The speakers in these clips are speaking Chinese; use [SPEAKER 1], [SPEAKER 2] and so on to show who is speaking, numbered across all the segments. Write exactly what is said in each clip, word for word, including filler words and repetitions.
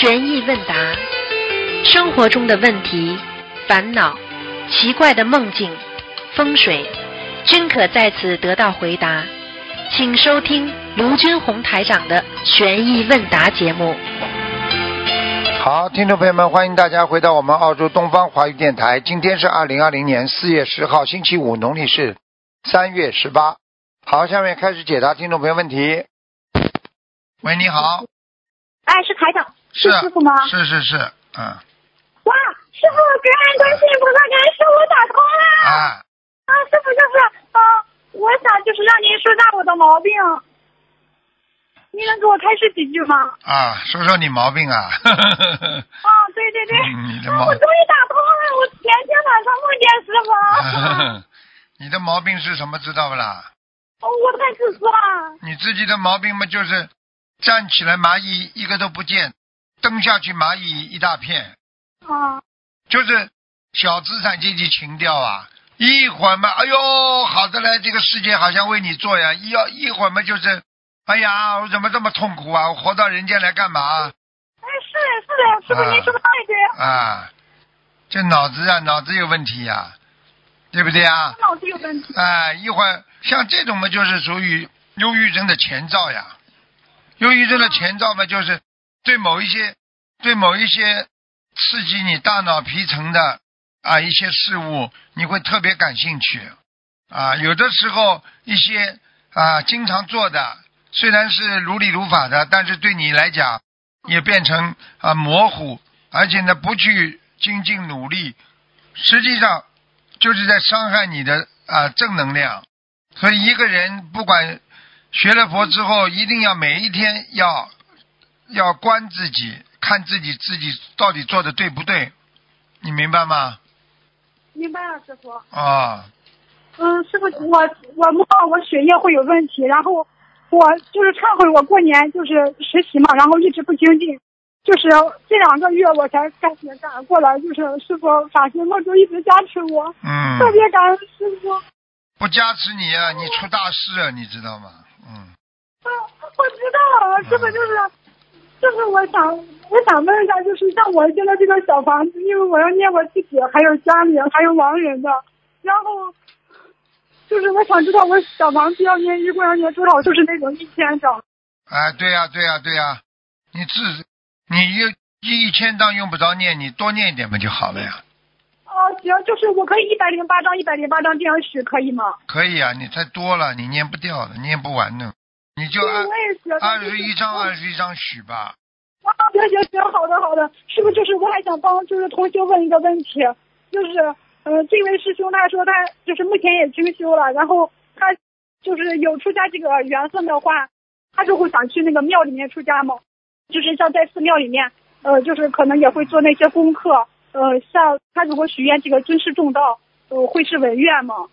[SPEAKER 1] 悬疑问答，生活中的问题、烦恼、奇怪的梦境、风水，均可在此得到回答。请收听卢军红台长的悬疑问答节目。
[SPEAKER 2] 好，听众朋友们，欢迎大家回到我们澳洲东方华语电台。今天是二零二零年四月十号，星期五，农历是三月十八。好，下面开始解答听众朋友问题。喂，你好。
[SPEAKER 3] 哎，是台长，
[SPEAKER 2] 是
[SPEAKER 3] 师傅吗？
[SPEAKER 2] 是是是，嗯。
[SPEAKER 3] 哇，师傅，感恩观世音菩萨，感恩师傅打通了。
[SPEAKER 2] 啊。
[SPEAKER 3] 啊，师傅就是啊、呃，我想就是让您说下我的毛病，您能给我开示几句吗？
[SPEAKER 2] 啊，说说你毛病啊。
[SPEAKER 3] 啊，对对对，
[SPEAKER 2] 嗯、你的毛、
[SPEAKER 3] 啊，我终于打通了，我前天晚上梦见师傅。
[SPEAKER 2] 你的毛病是什么？知道不啦？
[SPEAKER 3] 哦，我太自私了。
[SPEAKER 2] 你自己的毛病嘛，就是站起来蚂蚁一个都不见，蹬下去蚂蚁一大片。
[SPEAKER 3] 啊。
[SPEAKER 2] 就是小资产阶级情调啊！一会儿嘛，哎呦，好的嘞，这个世界好像为你做呀；一要一会儿嘛，就是，哎呀，我怎么这么痛苦啊？我活到人间来干嘛？
[SPEAKER 3] 哎，是的，是的，师傅您说的太对。
[SPEAKER 2] 啊，这脑子啊，脑子有问题呀、啊，对不对啊？
[SPEAKER 3] 脑子有问题。
[SPEAKER 2] 哎，一会儿像这种嘛，就是属于忧郁症的前兆呀。忧郁症的前兆嘛，就是对某一些对某一些刺激你大脑皮层的啊一些事物，你会特别感兴趣啊。有的时候一些啊经常做的，虽然是如理如法的，但是对你来讲也变成啊模糊，而且呢不去精进努力，实际上就是在伤害你的啊正能量。所以一个人不管学了佛之后，一定要每一天要要观自己，看自己自己到底做的对不对，你明白吗？
[SPEAKER 3] 明白了，师傅。
[SPEAKER 2] 啊、哦。
[SPEAKER 3] 嗯，师傅，我我梦到我血液会有问题，然后我就是忏悔，我过年就是实习嘛，然后一直不精进，就是这两个月我才开始改过来，就是师傅法身梦就一直加持我，
[SPEAKER 2] 嗯，
[SPEAKER 3] 特别感恩师傅。
[SPEAKER 2] 不加持你啊，你出大事啊，你知道吗？嗯。
[SPEAKER 3] 啊，我知道了，师傅就是。嗯就是我想，我想问一下，就是像我现在这个小房子，因为我要念我自己，还有家里还有亡人的，然后就是我想知道我小房子要念一共要念多少，就是那种一千张。
[SPEAKER 2] 哎，对呀、啊，对呀、啊，对呀、啊，你自你一一千张用不着念，你多念一点不就好了呀？
[SPEAKER 3] 哦，行，就是我可以一百零八张，一百零八张这样许，可以吗？
[SPEAKER 2] 可以啊，你太多了，你念不掉的，念不完的。你就按二十一张二十一张许吧。
[SPEAKER 3] 啊，行行行，好的好的，是不是就是我还想帮就是同学问一个问题，就是呃这位师兄他说他就是目前也清修了，然后他就是有出家这个缘分的话，他就会想去那个庙里面出家嘛，就是像在寺庙里面呃就是可能也会做那些功课，呃像他如果许愿这个尊师重道，呃会是违愿吗？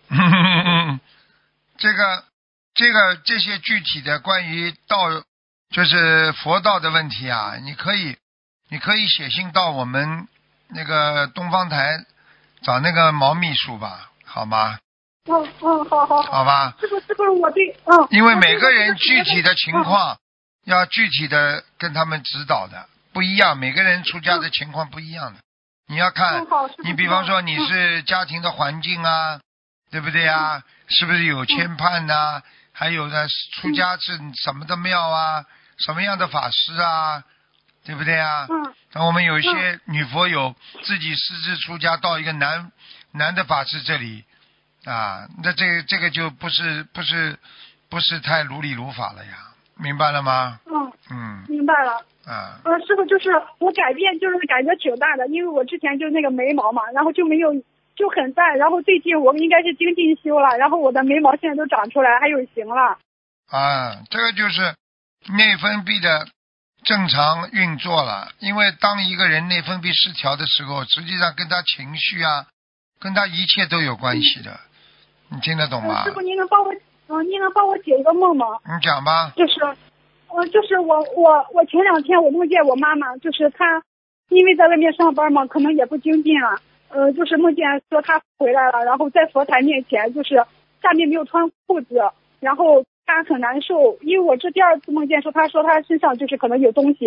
[SPEAKER 2] 这个。这个这些具体的关于道，就是佛道的问题啊，你可以，你可以写信到我们那个东方台找那个毛秘书吧，好吗？
[SPEAKER 3] 嗯嗯，好好好。
[SPEAKER 2] 好吧。
[SPEAKER 3] 是不是不是我对嗯？
[SPEAKER 2] 因为每个人具体的情况要具体的跟他们指导的，不一样，每个人出家的情况不一样的。你要看，你比方说你是家庭的环境啊，对不对啊？是不是有牵绊呐？还有呢，出家是什么的庙啊，什么样的法师啊，对不对啊？
[SPEAKER 3] 嗯。
[SPEAKER 2] 那我们有一些女佛友自己私自出家到一个男男的法师这里啊，那这个这个就不是不是不是太如理如法了呀，明白了吗？
[SPEAKER 3] 嗯
[SPEAKER 2] 嗯，
[SPEAKER 3] 明白了。
[SPEAKER 2] 啊。
[SPEAKER 3] 呃，师傅就是我改变就是感觉挺大的，因为我之前就那个眉毛嘛，然后就没有。就很淡，然后最近我应该是精进修了，然后我的眉毛现在都长出来，还有形了。
[SPEAKER 2] 啊，这个就是内分泌的正常运作了。因为当一个人内分泌失调的时候，实际上跟他情绪啊，跟他一切都有关系的。嗯、你听得懂吗？
[SPEAKER 3] 呃、师傅，您能帮我，嗯、呃，您能帮我解一个梦吗？
[SPEAKER 2] 你讲吧。
[SPEAKER 3] 就是，呃，就是我我我前两天我梦见我妈妈，就是她因为在外面上班嘛，可能也不精进了。呃，就是梦见说他回来了，然后在佛台面前，就是下面没有穿裤子，然后他很难受，因为我这第二次梦见说，他说他身上就是可能有东西，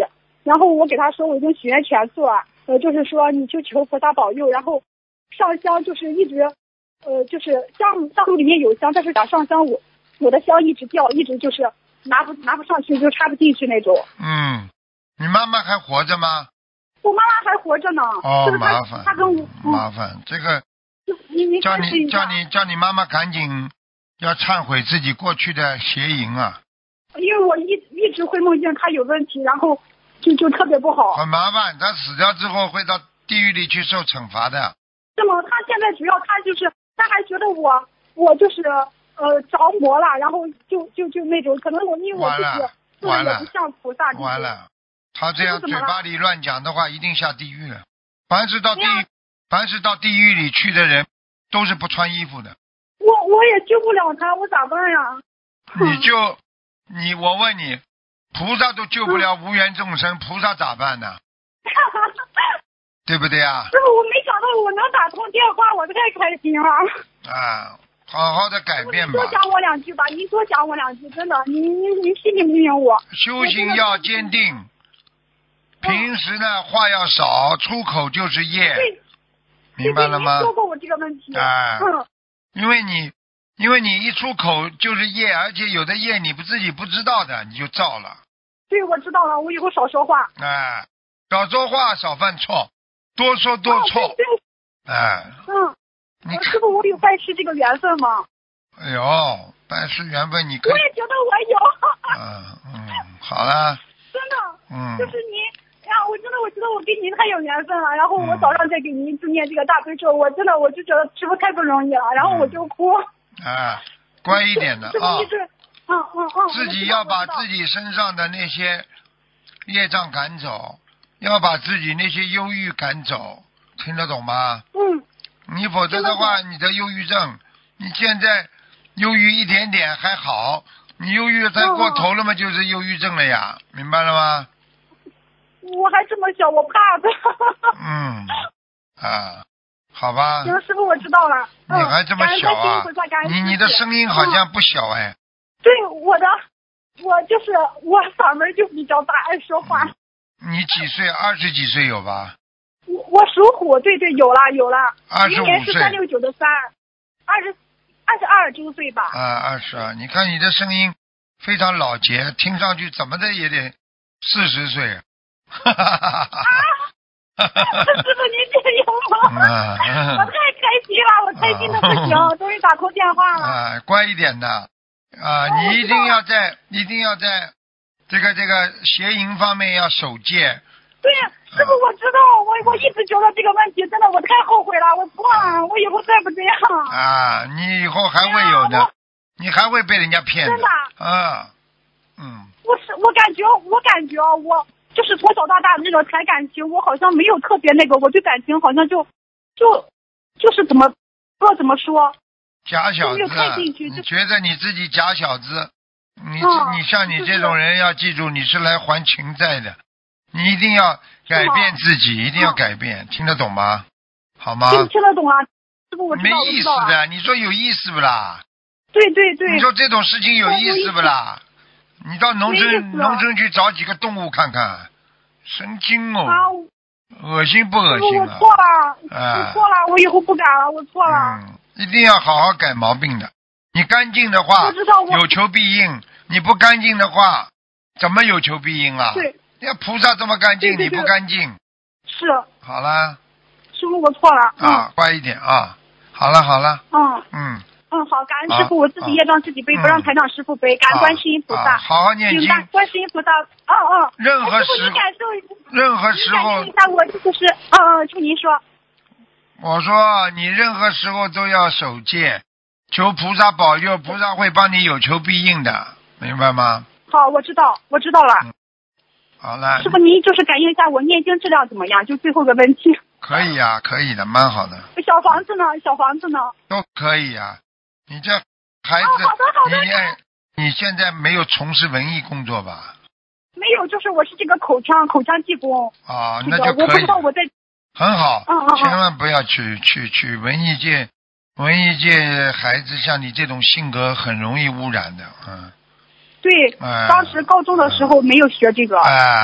[SPEAKER 3] 然后我给他说我已经许愿全素了，呃，就是说你就求菩萨保佑，然后上香就是一直，呃，就是香香炉里面有香，但是打上香我我的香一直掉，一直就是拿不拿不上去，就插不进去那种。
[SPEAKER 2] 嗯，你妈妈还活着吗？
[SPEAKER 3] 我妈妈还活着呢。
[SPEAKER 2] 哦，
[SPEAKER 3] 就是
[SPEAKER 2] 麻烦，
[SPEAKER 3] 她跟我、嗯、
[SPEAKER 2] 麻烦，这个
[SPEAKER 3] 你你
[SPEAKER 2] 叫你叫你叫你妈妈赶紧要忏悔自己过去的邪淫啊！
[SPEAKER 3] 因为我一一直会梦见她有问题，然后就就特别不好。
[SPEAKER 2] 很麻烦，她死掉之后会到地狱里去受惩罚的。
[SPEAKER 3] 那么她现在主要她就是她还觉得我我就是呃着魔了，然后就就就那种可能我因为我自己做的也不像菩萨。
[SPEAKER 2] 完了，他这样嘴巴里乱讲的话，一定下地狱了。凡是到地狱，凡是到地狱里去的人，都是不穿衣服的。
[SPEAKER 3] 我我也救不了他，我咋办呀？
[SPEAKER 2] 你就你，我问你，菩萨都救不了无缘众生，菩萨咋办呢？对不对啊？
[SPEAKER 3] 师傅，我没想到我能打通电话，我太开心了。
[SPEAKER 2] 啊，好好的改变吧。
[SPEAKER 3] 多讲我两句吧，您多讲我两句，真的，您您您批评批评我。
[SPEAKER 2] 修行要坚定。平时呢，话要少，出口就是业，明白了吗？
[SPEAKER 3] 说过我这个问题。
[SPEAKER 2] 啊、
[SPEAKER 3] 嗯，
[SPEAKER 2] 因为你，因为你一出口就是业，而且有的业你不自己不知道的，你就造了。
[SPEAKER 3] 对，我知道了，我以后少说话。
[SPEAKER 2] 哎、啊，少说话，少犯错，多说多错。
[SPEAKER 3] 哦、对对。
[SPEAKER 2] 哎、啊。
[SPEAKER 3] 嗯。
[SPEAKER 2] 你
[SPEAKER 3] 师傅，我有拜师这个缘分吗？
[SPEAKER 2] 哎呦，拜师缘分，你可以。
[SPEAKER 3] 我也觉得我有。
[SPEAKER 2] 嗯嗯，好了。
[SPEAKER 3] 真的。
[SPEAKER 2] 嗯。
[SPEAKER 3] 就是您。呀，我真的，我觉得我跟您太有缘分了。然后我早上再给您就念这个大悲咒，我真的我就觉得师傅太不容易了。然后我就哭。
[SPEAKER 2] 啊，乖一点的啊。
[SPEAKER 3] 是嗯嗯嗯。
[SPEAKER 2] 自己要把自己身上的那些业障赶走，要把自己那些忧郁赶走，听得懂吗？
[SPEAKER 3] 嗯。
[SPEAKER 2] 你否则的话，你的忧郁症，你现在忧郁一点点还好，你忧郁太过头了嘛，就是忧郁症了呀，明白了吗？
[SPEAKER 3] 我还这么小，我怕的。
[SPEAKER 2] 嗯，啊，好吧。
[SPEAKER 3] 行，师傅，我知道了。
[SPEAKER 2] 你还这么小啊？
[SPEAKER 3] 嗯、
[SPEAKER 2] 你你的声音好像不小哎。
[SPEAKER 3] 嗯、对，我的，我就是我嗓门就比较大，爱说话。
[SPEAKER 2] 嗯、你几岁？二十几岁有吧？
[SPEAKER 3] 我我属虎，对对，有了有了。
[SPEAKER 2] 二十五岁。
[SPEAKER 3] 今年是三六九的三，二十二十二周岁吧。
[SPEAKER 2] 啊，二十二。你看你的声音非常老结，听上去怎么的也得四十岁。哈哈哈哈哈！
[SPEAKER 3] 师傅，您加油吗？我太开心了，我开心的不行，终于打通电话了。
[SPEAKER 2] 啊，乖一点的啊！你一定要在，一定要在这个这个邪淫方面要守戒。
[SPEAKER 3] 对，师傅，我知道，我我一直觉得这个问题，真的我太后悔了，我错了，我以后再不这样。
[SPEAKER 2] 啊，你以后还会有的，你还会被人家骗的。
[SPEAKER 3] 真的。
[SPEAKER 2] 啊，嗯。
[SPEAKER 3] 我是我感觉，我感觉我。就是从小到大的那种谈感情，我好像没有特别那个，我对感情好像就就就是怎么不知道怎么说，
[SPEAKER 2] 假小子，
[SPEAKER 3] 你
[SPEAKER 2] 觉得你自己假小子，你、嗯、你像你这种人要记住，你是来还情债的，你一定要改变自己，一定要改变，嗯、听得懂吗？好吗？
[SPEAKER 3] 听听得懂啊，师傅，我知道，
[SPEAKER 2] 没意思的，啊、你说有意思不啦？
[SPEAKER 3] 对对对。
[SPEAKER 2] 你说这种事情有意思不啦？你到农村农村去找几个动物看看，神经哦，
[SPEAKER 3] 啊、
[SPEAKER 2] 恶心不恶心
[SPEAKER 3] 啊？我错了，
[SPEAKER 2] 啊、
[SPEAKER 3] 我错了，我以后不敢了，我错了。
[SPEAKER 2] 嗯，一定要好好改毛病的。你干净的话，有求必应；你不干净的话，怎么有求必应啊？
[SPEAKER 3] 对，
[SPEAKER 2] 要菩萨这么干净，
[SPEAKER 3] 对对对，
[SPEAKER 2] 你不干净。
[SPEAKER 3] 是。
[SPEAKER 2] 好了。
[SPEAKER 3] 师傅，我错了。
[SPEAKER 2] 啊，乖一点啊！好了好了。
[SPEAKER 3] 嗯。
[SPEAKER 2] 嗯。
[SPEAKER 3] 嗯，好，感恩师傅，我自己业障自己背，不让台长师傅背，感恩观世音菩萨，
[SPEAKER 2] 好好念经，
[SPEAKER 3] 观世音菩萨，嗯嗯，
[SPEAKER 2] 任何时候，任何时候，
[SPEAKER 3] 一下我就是，嗯嗯，请您说。
[SPEAKER 2] 我说你任何时候都要守戒，求菩萨保佑，菩萨会帮你有求必应的，明白吗？
[SPEAKER 3] 好，我知道，我知道了。
[SPEAKER 2] 嗯、好了。
[SPEAKER 3] 师傅，您就是感应一下我念经质量怎么样？就最后个问题。
[SPEAKER 2] 可以啊，可以的，蛮好的。
[SPEAKER 3] 小房子呢？小房子呢？
[SPEAKER 2] 都可以啊。你这孩子，
[SPEAKER 3] 哦、好的好的
[SPEAKER 2] 你哎，你现在没有从事文艺工作吧？
[SPEAKER 3] 没有，就是我是这个口腔口腔技工。
[SPEAKER 2] 啊、
[SPEAKER 3] 这个，
[SPEAKER 2] 那就可以。
[SPEAKER 3] 我不知道我在。
[SPEAKER 2] 很好，
[SPEAKER 3] 嗯嗯、
[SPEAKER 2] 千万不要去去去文艺界，文艺界孩子像你这种性格很容易污染的，嗯。
[SPEAKER 3] 对，
[SPEAKER 2] 哎、
[SPEAKER 3] 当时高中的时候没有学这个，
[SPEAKER 2] 哎、
[SPEAKER 3] 然后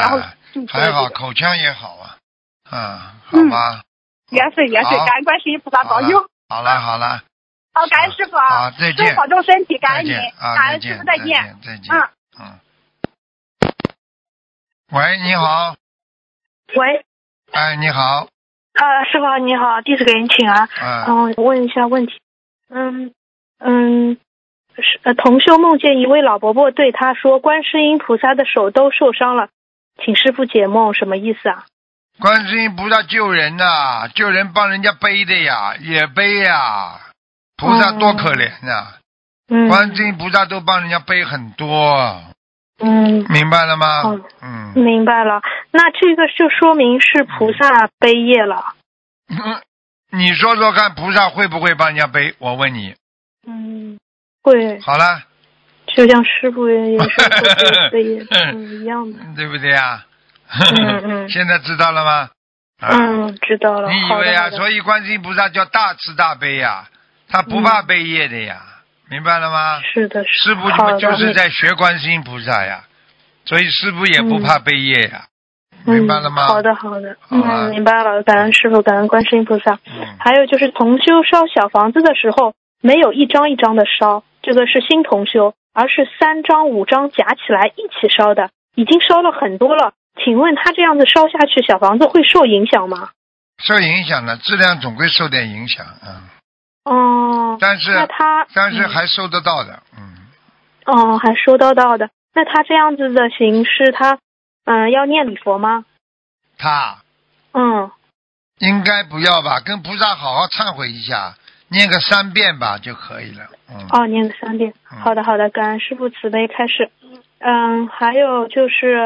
[SPEAKER 3] 嗯，
[SPEAKER 2] 还好，
[SPEAKER 3] 对对对
[SPEAKER 2] 口腔也好啊，嗯，好吧。
[SPEAKER 3] 元岁元岁，
[SPEAKER 2] 好
[SPEAKER 3] 感恩观世音菩萨保佑。
[SPEAKER 2] 好了好了，
[SPEAKER 3] 好，感恩师傅
[SPEAKER 2] 好，
[SPEAKER 3] 啊，
[SPEAKER 2] 再见
[SPEAKER 3] 师傅保重身体，感恩您
[SPEAKER 2] 再见，啊，
[SPEAKER 3] 感
[SPEAKER 2] 再见
[SPEAKER 3] 恩师傅，再
[SPEAKER 2] 再见再见，
[SPEAKER 3] 嗯。
[SPEAKER 2] 嗯。喂，你好，
[SPEAKER 4] 喂，
[SPEAKER 2] 哎，你好，
[SPEAKER 4] 呃，师傅你好，弟子给您请安。
[SPEAKER 2] 嗯，
[SPEAKER 4] 嗯、呃，问一下问题。嗯嗯，是呃，同修梦见一位老伯伯对他说，观世音菩萨的手都受伤了，请师傅解梦，什么意思啊？
[SPEAKER 2] 观世音菩萨救人呐、救人帮人家背的呀，也背呀，菩萨多可怜呐、
[SPEAKER 4] 嗯，
[SPEAKER 2] 观世音菩萨都帮人家背很多，
[SPEAKER 4] 嗯，
[SPEAKER 2] 明白了吗？
[SPEAKER 4] 哦
[SPEAKER 2] 嗯。
[SPEAKER 4] 明白了。那这个就说明是菩萨背业了。
[SPEAKER 2] 嗯，你说说看，菩萨会不会帮人家背？我问你。
[SPEAKER 4] 嗯，会，
[SPEAKER 2] 好了，
[SPEAKER 4] 就像师傅也是会背业，嗯，一样的。
[SPEAKER 2] 对不对呀？
[SPEAKER 4] 嗯嗯
[SPEAKER 2] 现在知道了吗？啊、
[SPEAKER 4] 嗯，知道了。
[SPEAKER 2] 你以为啊？
[SPEAKER 4] 好的好的
[SPEAKER 2] 所以观世音菩萨叫大慈大悲呀，他不怕背业的呀，
[SPEAKER 4] 嗯、
[SPEAKER 2] 明白了吗？
[SPEAKER 4] 是的，是
[SPEAKER 2] 师傅们就是在学观世音菩萨呀，所以师傅也不怕背业呀。
[SPEAKER 4] 嗯、
[SPEAKER 2] 明白了吗？
[SPEAKER 4] 好的，好的，
[SPEAKER 2] 好
[SPEAKER 4] 嗯，明白了。感恩师傅，感恩观世音菩萨。
[SPEAKER 2] 嗯，
[SPEAKER 4] 还有就是同修烧小房子的时候，没有一张一张的烧，这个是新同修，而是三张五张夹起来一起烧的，已经烧了很多了。请问他这样子烧下去，小房子会受影响吗？
[SPEAKER 2] 受影响的，质量总归受点影响，嗯。
[SPEAKER 4] 哦。
[SPEAKER 2] 但是，
[SPEAKER 4] 那他，
[SPEAKER 2] 但是还收得到的，嗯。
[SPEAKER 4] 哦，还收得到的。那他这样子的形式，他嗯、呃、要念礼佛吗？
[SPEAKER 2] 他。
[SPEAKER 4] 嗯。
[SPEAKER 2] 应该不要吧，跟菩萨好好忏悔一下，念个三遍吧就可以了。嗯。
[SPEAKER 4] 哦，念个三遍。
[SPEAKER 2] 嗯、
[SPEAKER 4] 好的，好的，感恩师父慈悲开示。嗯，还有就是，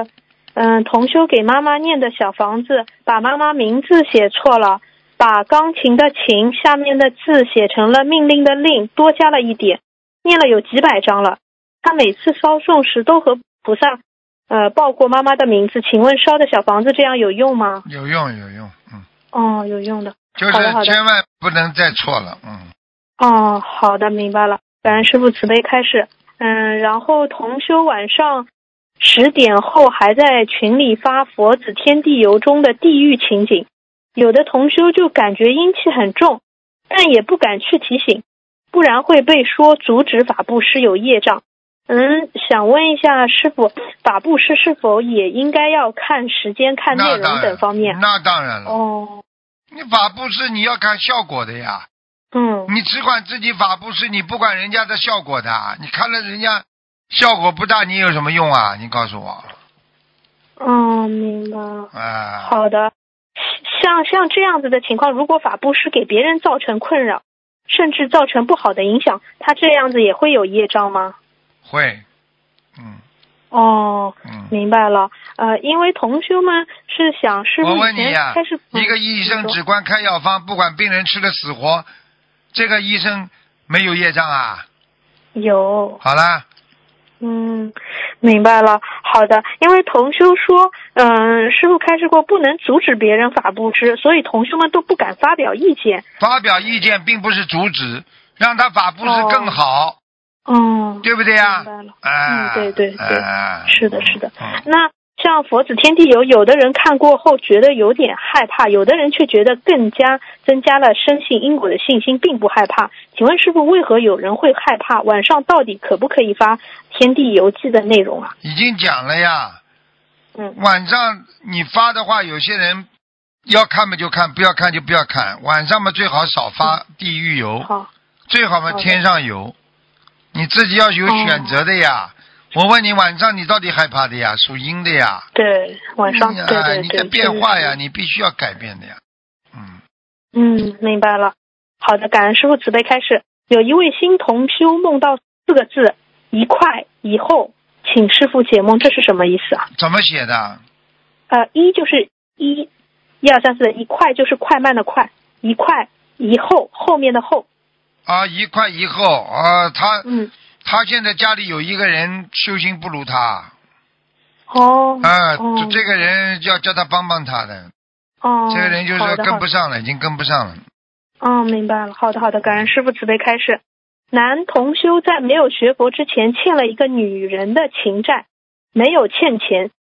[SPEAKER 4] 嗯，同修给妈妈念的小房子，把妈妈名字写错了，把钢琴的琴下面的字写成了命令的令，多加了一点，念了有几百张了。他每次烧送时都和菩萨，呃，报过妈妈的名字，请问烧的小房子这样有用吗？
[SPEAKER 2] 有用，有用，嗯。
[SPEAKER 4] 哦，有用的。
[SPEAKER 2] 就是千万不能再错了，嗯。
[SPEAKER 4] 哦，好的，明白了。感恩师父慈悲开示。嗯，然后同修晚上十点后还在群里发佛子天地游中的地狱情景，有的同修就感觉阴气很重，但也不敢去提醒，不然会被说阻止法布施有业障。嗯，想问一下师父，法布施是否也应该要看时间、看内容等方面？
[SPEAKER 2] 那当然了。
[SPEAKER 4] 哦，
[SPEAKER 2] 你法布施你要看效果的呀。
[SPEAKER 4] 嗯，
[SPEAKER 2] 你只管自己法布施，你不管人家的效果的，你看了人家效果不大，你有什么用啊？你告诉我。
[SPEAKER 4] 嗯，明白了。
[SPEAKER 2] 啊，
[SPEAKER 4] 好的。像像这样子的情况，如果法布施给别人造成困扰，甚至造成不好的影响，他这样子也会有业障吗？
[SPEAKER 2] 会。嗯。
[SPEAKER 4] 哦，
[SPEAKER 2] 嗯，
[SPEAKER 4] 明白了。呃，因为同修们是想师父以前开始，
[SPEAKER 2] 我问你呀、啊，一个医生只管开药方，不管病人吃的死活，这个医生没有业障啊？
[SPEAKER 4] 有。
[SPEAKER 2] 好了。
[SPEAKER 4] 嗯，明白了。好的，因为同修说，嗯、呃，师父开示过不能阻止别人法布施，所以同修们都不敢发表意见。
[SPEAKER 2] 发表意见并不是阻止，让他法布施更好。
[SPEAKER 4] 哦，
[SPEAKER 2] 对不对呀？
[SPEAKER 4] 明白了。
[SPEAKER 2] 啊、
[SPEAKER 4] 嗯，对对对，
[SPEAKER 2] 啊、
[SPEAKER 4] 是的，是的。
[SPEAKER 2] 嗯、
[SPEAKER 4] 那像佛子天地游，有的人看过后觉得有点害怕，有的人却觉得更加增加了深信因果的信心，并不害怕。请问师父，为何有人会害怕？晚上到底可不可以发天地游记的内容啊？
[SPEAKER 2] 已经讲了呀。
[SPEAKER 4] 嗯。
[SPEAKER 2] 晚上你发的话，有些人要看嘛就看，不要看就不要看。晚上嘛最好少发地狱游，
[SPEAKER 4] 嗯、好，
[SPEAKER 2] 最好嘛天上游。你自己要有选择的呀。哦、我问你，晚上你到底害怕的呀？属阴的呀。
[SPEAKER 4] 对，晚上对对对。
[SPEAKER 2] 你的变化呀，你必须要改变的呀。嗯。
[SPEAKER 4] 嗯，明白了。好的，感恩师父慈悲开示。有一位新同修梦到四个字：一块以后，请师父解梦，这是什么意思啊？
[SPEAKER 2] 怎么写的？
[SPEAKER 4] 呃，一就是一，一二三四，一块就是快慢的快，一块以后后面的后。
[SPEAKER 2] 啊，一块以后啊，他
[SPEAKER 4] 嗯，
[SPEAKER 2] 他现在家里有一个人修行不如他。
[SPEAKER 4] 哦。
[SPEAKER 2] 啊，
[SPEAKER 4] 哦、
[SPEAKER 2] 这个人要叫他帮帮他的。
[SPEAKER 4] 哦。
[SPEAKER 2] 这个人就是跟不上了，已经跟不上了。
[SPEAKER 4] 哦，明白了。好的，好的，感恩师父慈悲开示。男同修在没有学佛之前欠了一个女人的情债，没有欠钱，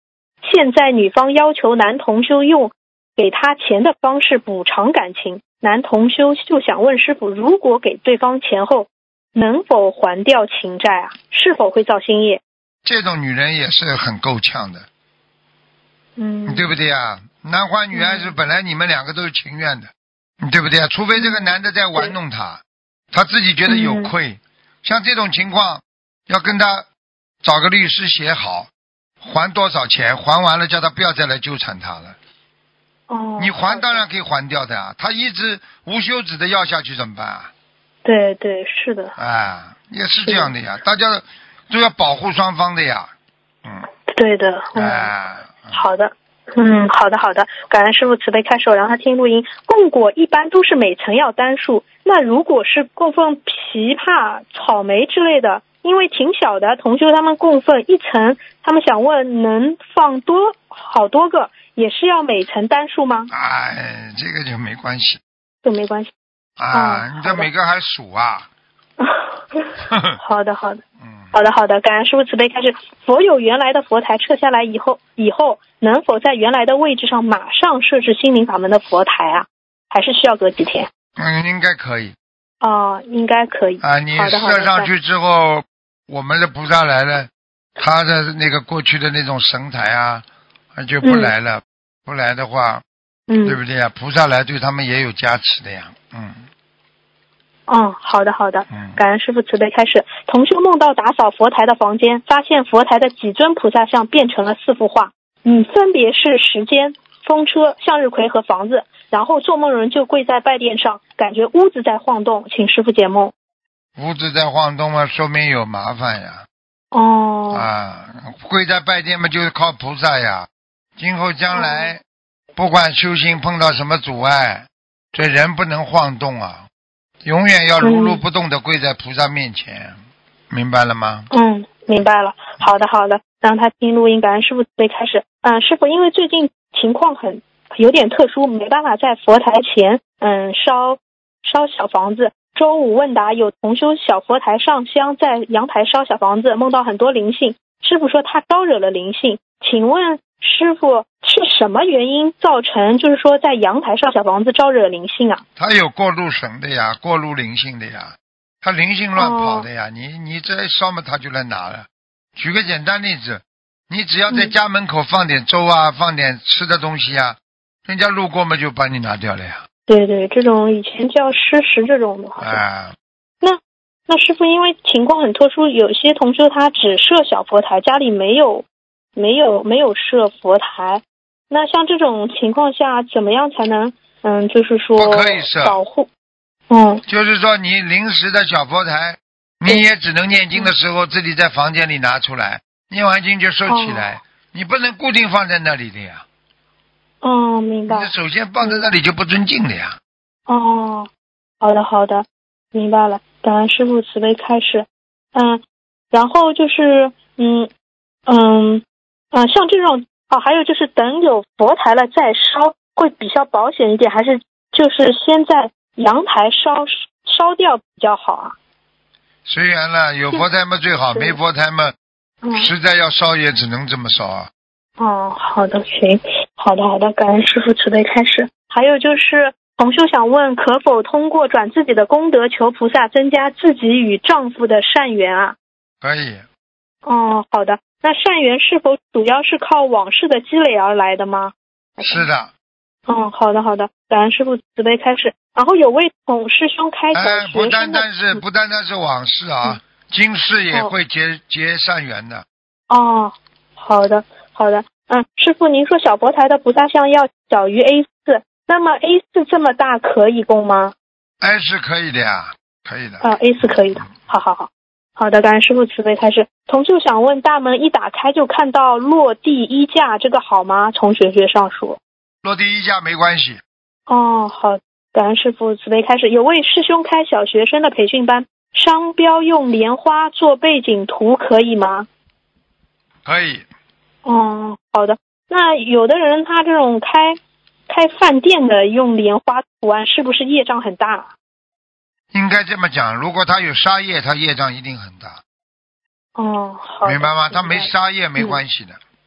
[SPEAKER 4] 现在女方要求男同修用给他钱的方式补偿感情，男同修就想问师父，如果给对方钱后能否还掉情债啊？是否会造新业？
[SPEAKER 2] 这种女人也是很够呛的，
[SPEAKER 4] 嗯，
[SPEAKER 2] 对不对啊？男欢女爱是本来你们两个都是情愿的，对不对啊？除非这个男的在玩弄她，他自己觉得有愧，嗯、像这种情况要跟他找个律师写好，还多少钱，还完了叫他不要再来纠缠他了。
[SPEAKER 4] 哦，
[SPEAKER 2] 你还当然可以还掉的啊，他一直无休止的要下去怎么办啊？
[SPEAKER 4] 对对，是的。
[SPEAKER 2] 啊，也是这样的呀，大家都要保护双方的呀。嗯，
[SPEAKER 4] 对的。
[SPEAKER 2] 嗯、啊，
[SPEAKER 4] 好的。嗯，好的好的，感恩师父慈悲开示，让他听录音。供果一般都是每层要单数，那如果是供奉枇杷、草莓之类的，因为挺小的，同修他们供奉一层，他们想问能放多好多个，也是要每层单数吗？
[SPEAKER 2] 哎，这个就没关系，
[SPEAKER 4] 就没关系
[SPEAKER 2] 啊，
[SPEAKER 4] 哦、
[SPEAKER 2] 你这每个还数啊？
[SPEAKER 4] 好的好的，
[SPEAKER 2] 嗯。
[SPEAKER 4] 好的好的，感恩师父慈悲开示。佛有原来的佛台撤下来以后，以后能否在原来的位置上马上设置心灵法门的佛台啊？还是需要隔几天？
[SPEAKER 2] 嗯，应该可以。
[SPEAKER 4] 哦，应该可以。
[SPEAKER 2] 啊，你设上去之后，我们的菩萨来了，他的那个过去的那种神台啊，就不来了。嗯、不来的话，
[SPEAKER 4] 嗯，
[SPEAKER 2] 对不对呀？菩萨来对他们也有加持的呀。嗯。
[SPEAKER 4] 嗯，好的好的，
[SPEAKER 2] 嗯，
[SPEAKER 4] 感恩师父慈悲开示。同修梦到打扫佛台的房间，发现佛台的几尊菩萨像变成了四幅画，嗯，分别是时间、风车、向日葵和房子。然后做梦人就跪在拜垫上，感觉屋子在晃动，请师父解梦。
[SPEAKER 2] 屋子在晃动嘛，说明有麻烦呀。
[SPEAKER 4] 哦。
[SPEAKER 2] 啊，跪在拜垫嘛，就是靠菩萨呀。今后将来，哦、不管修行碰到什么阻碍，这人不能晃动啊。永远要如如不动的跪在菩萨面前，嗯、明白了吗？
[SPEAKER 4] 嗯，明白了。好的，好的，让他听录音。感恩师父最开始。嗯，师父，因为最近情况很有点特殊，没办法在佛台前嗯烧烧小房子。周五问答有同修小佛台上香，在阳台烧小房子，梦到很多灵性。师父说他招惹了灵性，请问师父是什么原因造成就是说在阳台上小房子招惹灵性啊？
[SPEAKER 2] 他有过路神的呀，过路灵性的呀，他灵性乱跑的呀，哦、你你这烧嘛他就来拿了。举个简单例子，你只要在家门口放点粥啊，嗯、放点吃的东西啊，人家路过嘛就把你拿掉了呀。
[SPEAKER 4] 对对，这种以前叫施食这种的好像。
[SPEAKER 2] 啊，
[SPEAKER 4] 那那师父因为情况很特殊，有些同修他只设小佛台，家里没有。没有没有设佛台，那像这种情况下，怎么样才能嗯，就是说
[SPEAKER 2] 不可以设
[SPEAKER 4] 保护？嗯，
[SPEAKER 2] 就是说你临时的小佛台，你也只能念经的时候自己在房间里拿出来，念完经就收起来，哦、你不能固定放在那里的呀。
[SPEAKER 4] 哦，明白。
[SPEAKER 2] 你首先放在那里就不尊敬的呀。
[SPEAKER 4] 哦，好的好的，明白了。感恩师父慈悲开示。嗯，然后就是嗯嗯。啊，像这种啊，还有就是等有佛台了再烧，会比较保险一点，还是就是先在阳台烧烧掉比较好啊？
[SPEAKER 2] 随缘了，有佛台嘛最好，没佛台嘛，嗯、实在要烧也只能这么烧啊。
[SPEAKER 4] 哦，好的，行，好的好的，感恩师父慈悲开示。还有就是同修想问，可否通过转自己的功德求菩萨增加自己与丈夫的善缘啊？
[SPEAKER 2] 可以。
[SPEAKER 4] 哦，好的。那善缘是否主要是靠往事的积累而来的吗？
[SPEAKER 2] 是的。
[SPEAKER 4] 嗯，好的好的，感恩师父慈悲开示。然后有位同师兄开小学生的、
[SPEAKER 2] 哎、不单单是不单单是往事啊，嗯、今世也会结、哦、结善缘的。
[SPEAKER 4] 哦，好的好的。嗯，师父您说小佛台的菩萨像要小于 A 四，那么 A 四 这么大可以供吗？
[SPEAKER 2] A 是可以的呀，可以的。
[SPEAKER 4] 啊 ，A 四 可以的，好好好。好的，感恩师父慈悲开示。同修想问，大门一打开就看到落地衣架，这个好吗？从学学上说。
[SPEAKER 2] 落地衣架没关系。
[SPEAKER 4] 哦，好，感恩师父慈悲开示。有位师兄开小学生的培训班，商标用莲花做背景图可以吗？
[SPEAKER 2] 可以。
[SPEAKER 4] 哦，好的。那有的人他这种开开饭店的用莲花图案，是不是业障很大？
[SPEAKER 2] 应该这么讲，如果他有杀业，他业障一定很大。
[SPEAKER 4] 哦，好，
[SPEAKER 2] 明白吗？他没杀业没关系的。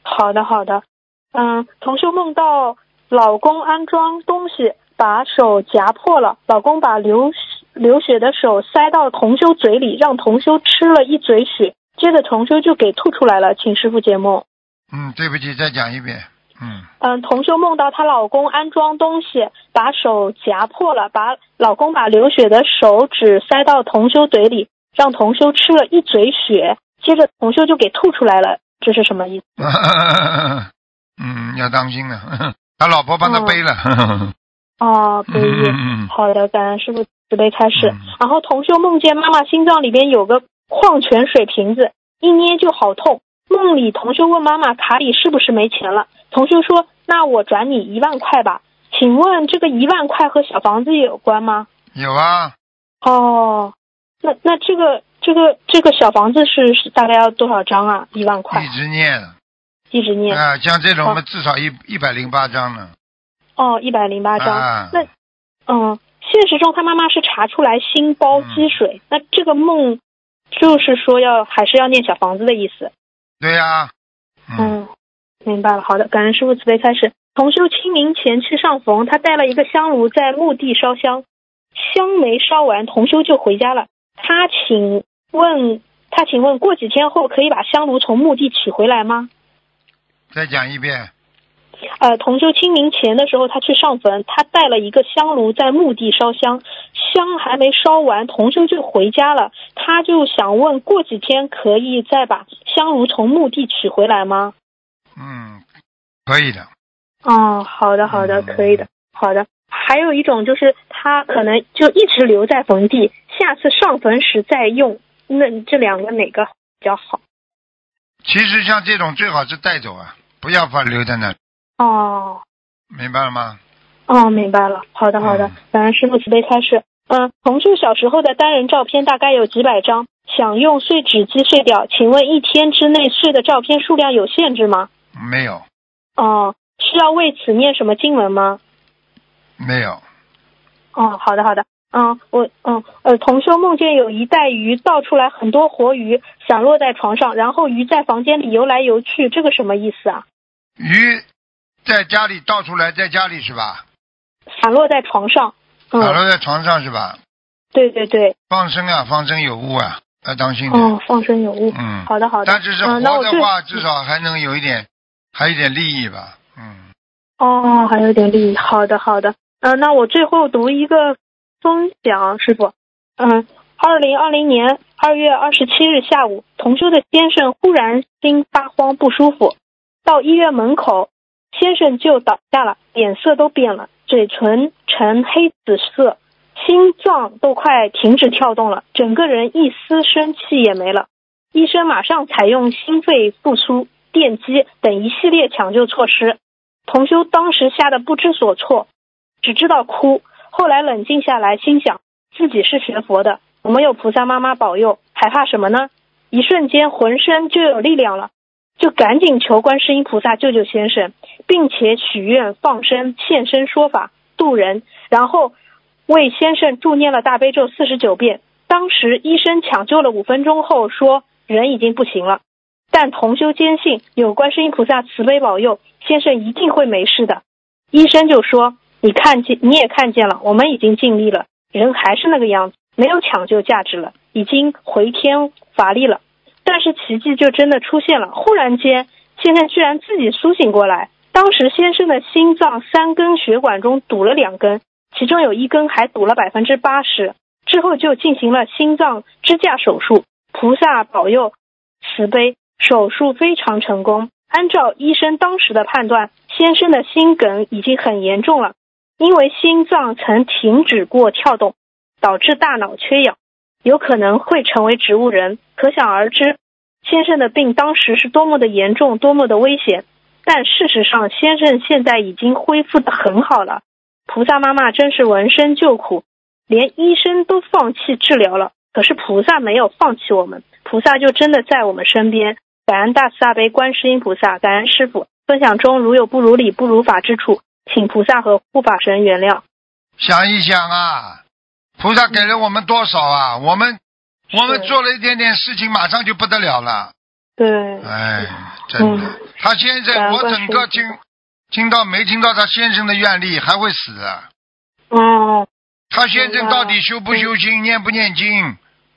[SPEAKER 4] 好的好的。嗯，同修梦到老公安装东西，把手夹破了，老公把流流血的手塞到同修嘴里，让同修吃了一嘴血，接着同修就给吐出来了，请师父解梦。
[SPEAKER 2] 嗯，对不起，再讲一遍。嗯
[SPEAKER 4] 嗯，同修梦到她老公安装东西，把手夹破了，把老公把流血的手指塞到同修嘴里，让同修吃了一嘴血，接着同修就给吐出来了，这是什么意思？
[SPEAKER 2] 嗯，要当心了，他老婆帮他背了。
[SPEAKER 4] 哦，背业。
[SPEAKER 2] 嗯、
[SPEAKER 4] 好的，感恩师父慈悲开示。
[SPEAKER 2] 嗯、
[SPEAKER 4] 然后同修梦见妈妈心脏里边有个矿泉水瓶子，一捏就好痛。梦里同修问妈妈卡里是不是没钱了，同修说那我转你一万块吧。请问这个一万块和小房子有关吗？
[SPEAKER 2] 有啊。
[SPEAKER 4] 哦，那那这个这个这个小房子是是大概要多少张啊？一万块。
[SPEAKER 2] 一直念。
[SPEAKER 4] 一直念
[SPEAKER 2] 啊，像这种我们至少一一百零八张呢。
[SPEAKER 4] 哦，一百零八张。
[SPEAKER 2] 啊、
[SPEAKER 4] 那嗯，现实中他妈妈是查出来心包积水，嗯、那这个梦就是说要还是要念小房子的意思。
[SPEAKER 2] 对呀、啊。嗯,
[SPEAKER 4] 嗯，明白了。好的，感恩师父慈悲开示。同修清明前去上坟，他带了一个香炉在墓地烧香，香没烧完，同修就回家了。他请问，他请问过几天后可以把香炉从墓地取回来吗？
[SPEAKER 2] 再讲一遍。
[SPEAKER 4] 呃，同修清明前的时候，他去上坟，他带了一个香炉在墓地烧香，香还没烧完，同修就回家了。他就想问，过几天可以再把香炉从墓地取回来吗？
[SPEAKER 2] 嗯，可以的。
[SPEAKER 4] 哦，好的，好的，
[SPEAKER 2] 嗯、
[SPEAKER 4] 可以的，好的。还有一种就是他可能就一直留在坟地，下次上坟时再用，那这两个哪个比较好？
[SPEAKER 2] 其实像这种最好是带走啊，不要把留在那里。
[SPEAKER 4] 哦，
[SPEAKER 2] 明白了吗？
[SPEAKER 4] 哦，明白了。好的，好的。感恩师父慈悲开示。嗯，同修小时候的单人照片大概有几百张，想用碎纸机碎掉，请问一天之内碎的照片数量有限制吗？
[SPEAKER 2] 没有。
[SPEAKER 4] 哦，需要为此念什么经文吗？
[SPEAKER 2] 没有。
[SPEAKER 4] 哦，好的，好的。嗯，我嗯呃，同修梦见有一袋鱼倒出来很多活鱼，想落在床上，然后鱼在房间里游来游去，这个什么意思啊？
[SPEAKER 2] 鱼在家里倒出来，在家里是吧？
[SPEAKER 4] 散落在床上。嗯，
[SPEAKER 2] 散落在床上是吧？
[SPEAKER 4] 对对对。
[SPEAKER 2] 放生啊，放生有误啊，要当心的。
[SPEAKER 4] 哦，放生有误。
[SPEAKER 2] 嗯，
[SPEAKER 4] 好的好的。
[SPEAKER 2] 但是是活的话，嗯、至少还能有一点，还有一点利益吧。嗯。
[SPEAKER 4] 哦，还有点利益。好的好的。嗯、呃，那我最后读一个分享，师傅。嗯，二零二零年二月二十七日下午，同修的先生忽然心发慌不舒服，到医院门口，先生就倒下了，脸色都变了，嘴唇呈黑紫色，心脏都快停止跳动了，整个人一丝生气也没了。医生马上采用心肺复苏、电击等一系列抢救措施。同修当时吓得不知所措，只知道哭。后来冷静下来，心想自己是学佛的，我们有菩萨妈妈保佑，还怕什么呢？一瞬间浑身就有力量了，就赶紧求观世音菩萨救救先生，并且许愿放生现身说法度人，然后为先生助念了大悲咒四十九遍。当时医生抢救了五分钟后说人已经不行了，但同修坚信有观世音菩萨慈悲保佑，先生一定会没事的。医生就说你看见你也看见了，我们已经尽力了，人还是那个样子，没有抢救价值了，已经回天乏力了。但是奇迹就真的出现了，忽然间先生居然自己苏醒过来。当时先生的心脏三根血管中堵了两根，其中有一根还堵了百分之八十，之后就进行了心脏支架手术，菩萨保佑慈悲，手术非常成功。按照医生当时的判断，先生的心梗已经很严重了，因为心脏曾停止过跳动，导致大脑缺氧，有可能会成为植物人。可想而知，先生的病当时是多么的严重，多么的危险。但事实上，先生现在已经恢复得很好了。菩萨妈妈真是闻声救苦，连医生都放弃治疗了，可是菩萨没有放弃我们，菩萨就真的在我们身边。感恩大慈大悲观世音菩萨，感恩师父。分享中如有不如理不如法之处，请菩萨和护法神原谅。
[SPEAKER 2] 想一想啊，菩萨给了我们多少啊？我们我们做了一点点事情，马上就不得了了。
[SPEAKER 4] 对。
[SPEAKER 2] 哎，真的，
[SPEAKER 4] 嗯、
[SPEAKER 2] 他先生，我整个听听到没听到他先生的愿力，还会死啊。
[SPEAKER 4] 哦。
[SPEAKER 2] 他先生到底修不修心，念不念经？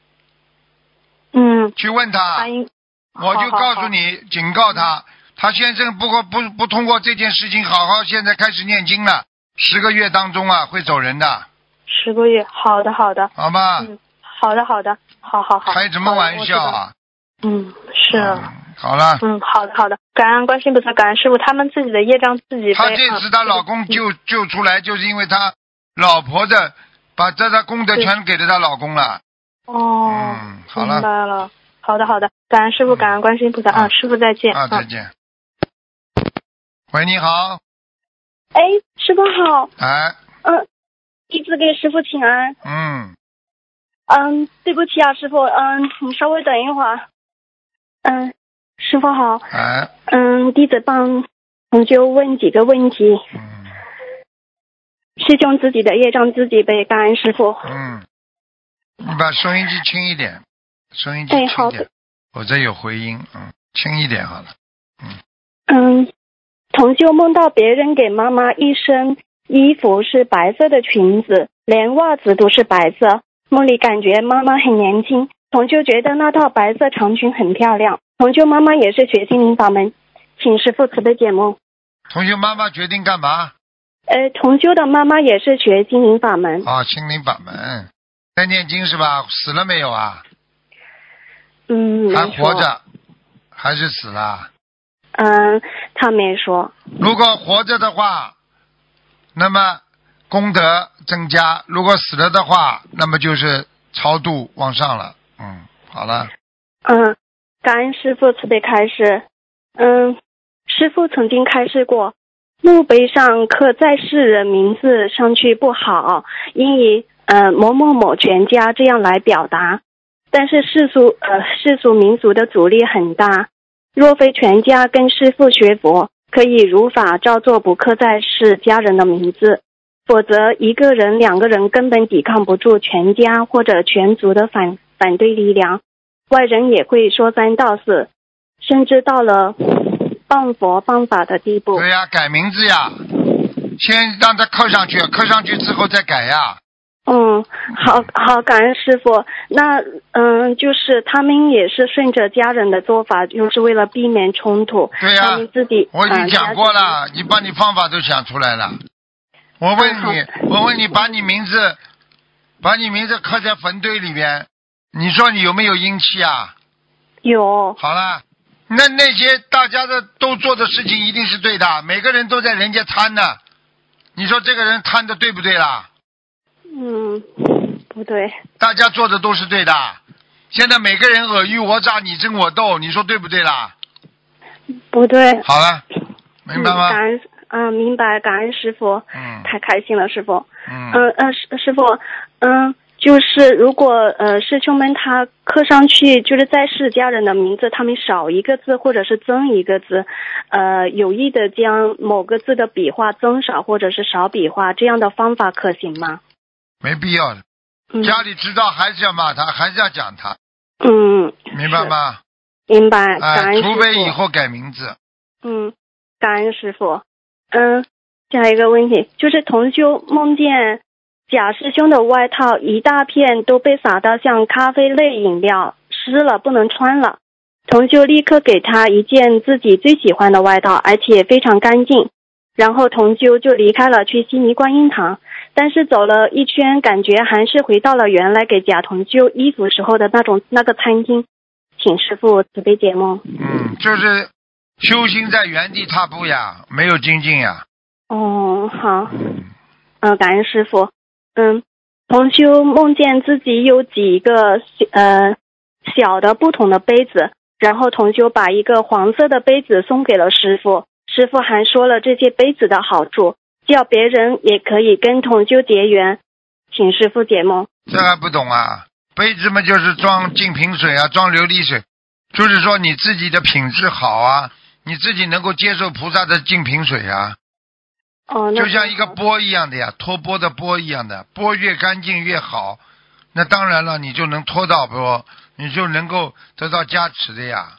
[SPEAKER 4] 嗯。
[SPEAKER 2] 去问他。我就告诉你，警告他，他先生不过不不通过这件事情，好好现在开始念经了，十个月当中啊会走人的。
[SPEAKER 4] 十个月，好的好的。
[SPEAKER 2] 好吧。
[SPEAKER 4] 嗯，好的好的，好好好。
[SPEAKER 2] 开什么玩笑啊？
[SPEAKER 4] 嗯，是。
[SPEAKER 2] 嗯，好了。
[SPEAKER 4] 嗯，好的好的，感恩观世音菩萨，感恩师父，他们自己的业障自己背。
[SPEAKER 2] 他这次她老公救、嗯、救出来，就是因为他老婆的把这他功德全给了她老公了。
[SPEAKER 4] 哦。
[SPEAKER 2] 嗯，好了。
[SPEAKER 4] 明白了。好的好的，感恩师父，感恩观世音菩萨、嗯、啊，师父再见。
[SPEAKER 2] 啊，再见。喂，你好。
[SPEAKER 5] 哎，师父好。
[SPEAKER 2] 哎。
[SPEAKER 5] 嗯，弟子给师父请安。
[SPEAKER 2] 嗯。
[SPEAKER 5] 嗯，对不起啊，师父，嗯，你稍微等一会儿。嗯，师父好。
[SPEAKER 2] 哎。
[SPEAKER 5] 嗯，弟子帮同修问几个问题。
[SPEAKER 2] 嗯。
[SPEAKER 5] 师兄自己的业障自己背，感恩师父。
[SPEAKER 2] 嗯。你把收音机轻一点。收音机轻一点，我这有回音，嗯，轻一点好了，嗯。
[SPEAKER 5] 嗯，同修梦到别人给妈妈一身衣服是白色的裙子，连袜子都是白色。梦里感觉妈妈很年轻，同修觉得那套白色长裙很漂亮。同修妈妈也是学心灵法门，请师父慈悲解梦。
[SPEAKER 2] 同修妈妈决定干嘛？
[SPEAKER 5] 呃，同修的妈妈也是学心灵法门。
[SPEAKER 2] 啊，心灵法门，在念经是吧？死了没有啊？
[SPEAKER 5] 嗯，
[SPEAKER 2] 还活着，还是死了？
[SPEAKER 5] 嗯，他没说。
[SPEAKER 2] 如果活着的话，那么功德增加；如果死了的话，那么就是超度往上了。嗯，好了。
[SPEAKER 5] 嗯，感恩师父慈悲开示。嗯，师父曾经开示过，墓碑上刻在世人名字上去不好，应以呃某某某全家这样来表达。但是世俗呃世俗民俗的阻力很大，若非全家跟师父学佛，可以如法照做不刻在世家人的名字，否则一个人两个人根本抵抗不住全家或者全族的反反对力量，外人也会说三道四，甚至到了谤佛谤法的地步。
[SPEAKER 2] 对呀，改名字呀，先让他刻上去，刻上去之后再改呀。
[SPEAKER 5] 嗯，好好，感恩师父。那嗯，就是他们也是顺着家人的做法，就是为了避免冲突。
[SPEAKER 2] 对呀、啊，
[SPEAKER 5] 自己
[SPEAKER 2] 我已经讲过了，嗯、你把你方法都想出来了。我问你，嗯、我问你，把你名字，把你名字刻在坟堆里边，你说你有没有阴气啊？
[SPEAKER 5] 有。
[SPEAKER 2] 好了，那那些大家的都做的事情一定是对的，每个人都在人家贪呢。你说这个人贪的对不对啦？
[SPEAKER 5] 嗯，不对。
[SPEAKER 2] 大家做的都是对的，现在每个人尔虞我诈，你争我斗，你说对不对啦？
[SPEAKER 5] 不对。
[SPEAKER 2] 好了，明白吗？
[SPEAKER 5] 嗯、感恩，嗯、呃，明白，感恩师父。
[SPEAKER 2] 嗯。太
[SPEAKER 5] 开心了，师父。
[SPEAKER 2] 嗯。
[SPEAKER 5] 嗯呃师师父，嗯、呃，就是如果呃师兄们他刻上去，就是在世家人的名字，他们少一个字或者是增一个字，呃，有意的将某个字的笔画增少或者是少笔画，这样的方法可行吗？
[SPEAKER 2] 没必要的，家里知道还是要骂他，还是要讲他。
[SPEAKER 5] 嗯，
[SPEAKER 2] 明白吗？
[SPEAKER 5] 明白，感恩师父。
[SPEAKER 2] 哎，除非以后改名字。
[SPEAKER 5] 嗯，感恩师父。嗯，下一个问题就是同修梦见贾师兄的外套一大片都被洒到像咖啡类饮料，湿了不能穿了。同修立刻给他一件自己最喜欢的外套，而且非常干净。然后同修就离开了，去悉尼观音堂。但是走了一圈，感觉还是回到了原来给贾同修衣服时候的那种那个餐厅，请师父慈悲解梦。
[SPEAKER 2] 嗯，就是修心在原地踏步呀，没有精进呀。
[SPEAKER 5] 哦，好。
[SPEAKER 2] 嗯。
[SPEAKER 5] 呃，感恩师父。嗯，同修梦见自己有几个呃小的不同的杯子，然后同修把一个黄色的杯子送给了师父，师父还说了这些杯子的好处。叫别人也可以跟同修结缘，请师父解梦。
[SPEAKER 2] 这还不懂啊？杯子嘛，就是装净瓶水啊，装琉璃水，就是说你自己的品质好啊，你自己能够接受菩萨的净瓶水啊。
[SPEAKER 5] 哦，那
[SPEAKER 2] 就像一个钵一样的呀，托钵的钵一样的，钵越干净越好。那当然了，你就能托到钵，你就能够得到加持的呀。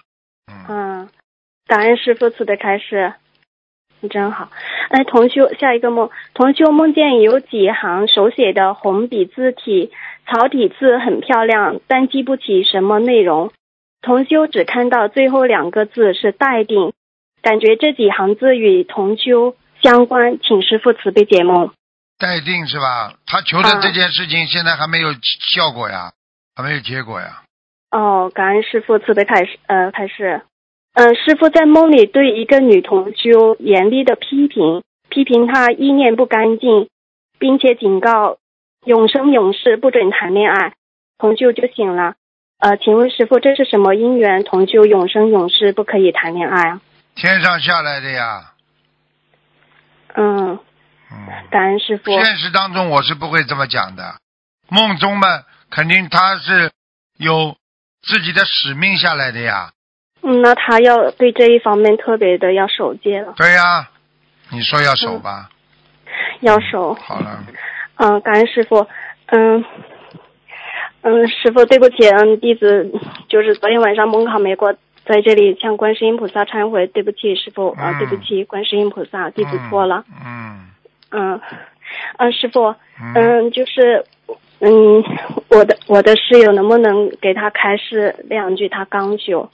[SPEAKER 2] 嗯，
[SPEAKER 5] 嗯，感恩师父慈悲开示，真好。哎，同修，下一个梦，同修梦见有几行手写的红笔字体，草体字很漂亮，但记不起什么内容。同修只看到最后两个字是待定，感觉这几行字与同修相关，请师父慈悲解梦。
[SPEAKER 2] 待定是吧？他求的这件事情现在还没有效果呀，还没有结果呀。
[SPEAKER 5] 哦，感恩师父慈悲开示，呃，开示。嗯、呃，师父在梦里对一个女同修严厉的批评，批评她意念不干净，并且警告永生永世不准谈恋爱。同修就醒了。呃，请问师父，这是什么因缘？同修永生永世不可以谈恋爱啊？
[SPEAKER 2] 天上下来的呀。
[SPEAKER 5] 嗯。
[SPEAKER 2] 嗯。
[SPEAKER 5] 感恩师父。
[SPEAKER 2] 现实当中我是不会这么讲的，梦中嘛，肯定他是有自己的使命下来的呀。
[SPEAKER 5] 嗯，那他要对这一方面特别的要守戒了。
[SPEAKER 2] 对呀，你说要守吧。
[SPEAKER 5] 嗯、要守、
[SPEAKER 2] 嗯。好了。
[SPEAKER 5] 嗯，感恩师父。嗯嗯，师父对不起，嗯，弟子就是昨天晚上梦考没过，在这里向观世音菩萨忏悔，对不起师父，啊、嗯，对不起观世音菩萨，弟子错了。
[SPEAKER 2] 嗯。
[SPEAKER 5] 嗯嗯，师父，嗯，就是嗯，我的我的室友能不能给他开示两句？他刚修。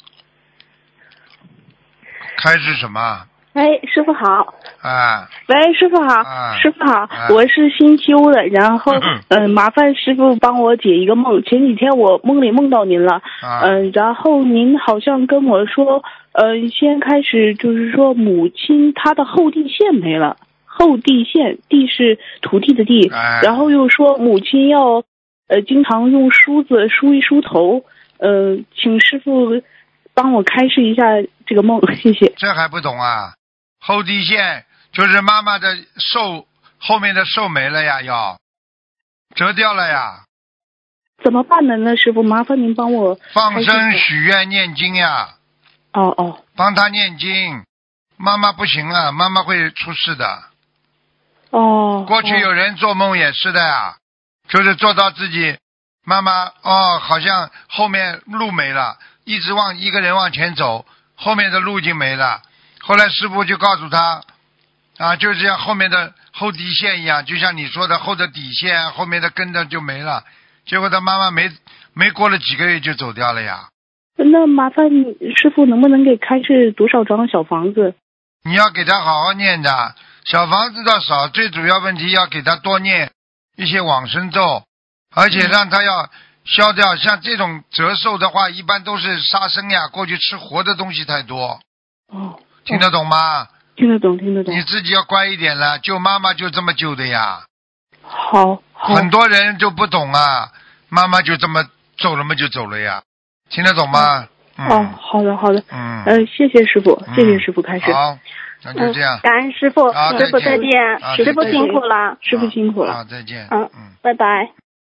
[SPEAKER 2] 开示什么？
[SPEAKER 6] 喂，师傅好。
[SPEAKER 2] 啊。
[SPEAKER 6] 喂，师傅好。
[SPEAKER 2] 啊。
[SPEAKER 6] 师傅好，
[SPEAKER 2] 啊、
[SPEAKER 6] 我是新修的，然后嗯、呃，麻烦师傅帮我解一个梦。前几天我梦里梦到您了，嗯、
[SPEAKER 2] 啊
[SPEAKER 6] 呃，然后您好像跟我说，呃，先开始就是说母亲她的后地线没了，后地线，地是土地的地，
[SPEAKER 2] 哎、
[SPEAKER 6] 然后又说母亲要呃经常用梳子梳一梳头，呃，请师傅帮我开示一下这个梦，谢谢。
[SPEAKER 2] 这还不懂啊？后地线就是妈妈的寿后面的寿没了呀，要折掉了呀。
[SPEAKER 6] 怎么办呢？那师傅麻烦您帮我
[SPEAKER 2] 放生许愿念经呀。
[SPEAKER 6] 哦哦。
[SPEAKER 2] 帮他念经，妈妈不行了，妈妈会出事的。
[SPEAKER 6] 哦。
[SPEAKER 2] 过去有人做梦也是的呀，就是做到自己妈妈哦，好像后面路没了，一直往一个人往前走，后面的路径没了。后来师父就告诉他，啊，就像后面的后底线一样，就像你说的后的底线，后面的根的就没了。结果他妈妈没没过了几个月就走掉了呀。
[SPEAKER 6] 那麻烦师父能不能给开示多少张小房子？
[SPEAKER 2] 你要给他好好念的，小房子倒少，最主要问题要给他多念一些往生咒，而且让他要消掉。像这种折寿的话，一般都是杀生呀，过去吃活的东西太多。
[SPEAKER 6] 哦。
[SPEAKER 2] 听得懂吗？
[SPEAKER 6] 听得懂，听得懂。
[SPEAKER 2] 你自己要乖一点了，救妈妈就这么救的呀。
[SPEAKER 6] 好。好。
[SPEAKER 2] 很多人就不懂啊，妈妈就这么走了嘛，就走了呀。听得懂吗？
[SPEAKER 6] 嗯、哦，好的，好的。
[SPEAKER 2] 嗯。
[SPEAKER 6] 呃，谢谢师傅，谢谢师傅开始。
[SPEAKER 2] 嗯、好，那就这样。
[SPEAKER 5] 嗯、感恩师傅，
[SPEAKER 2] 啊、
[SPEAKER 5] 师傅再见，
[SPEAKER 2] 啊、
[SPEAKER 5] 师傅辛苦了，
[SPEAKER 6] 师傅辛苦了。
[SPEAKER 2] 啊，再见。
[SPEAKER 5] 嗯嗯，拜拜。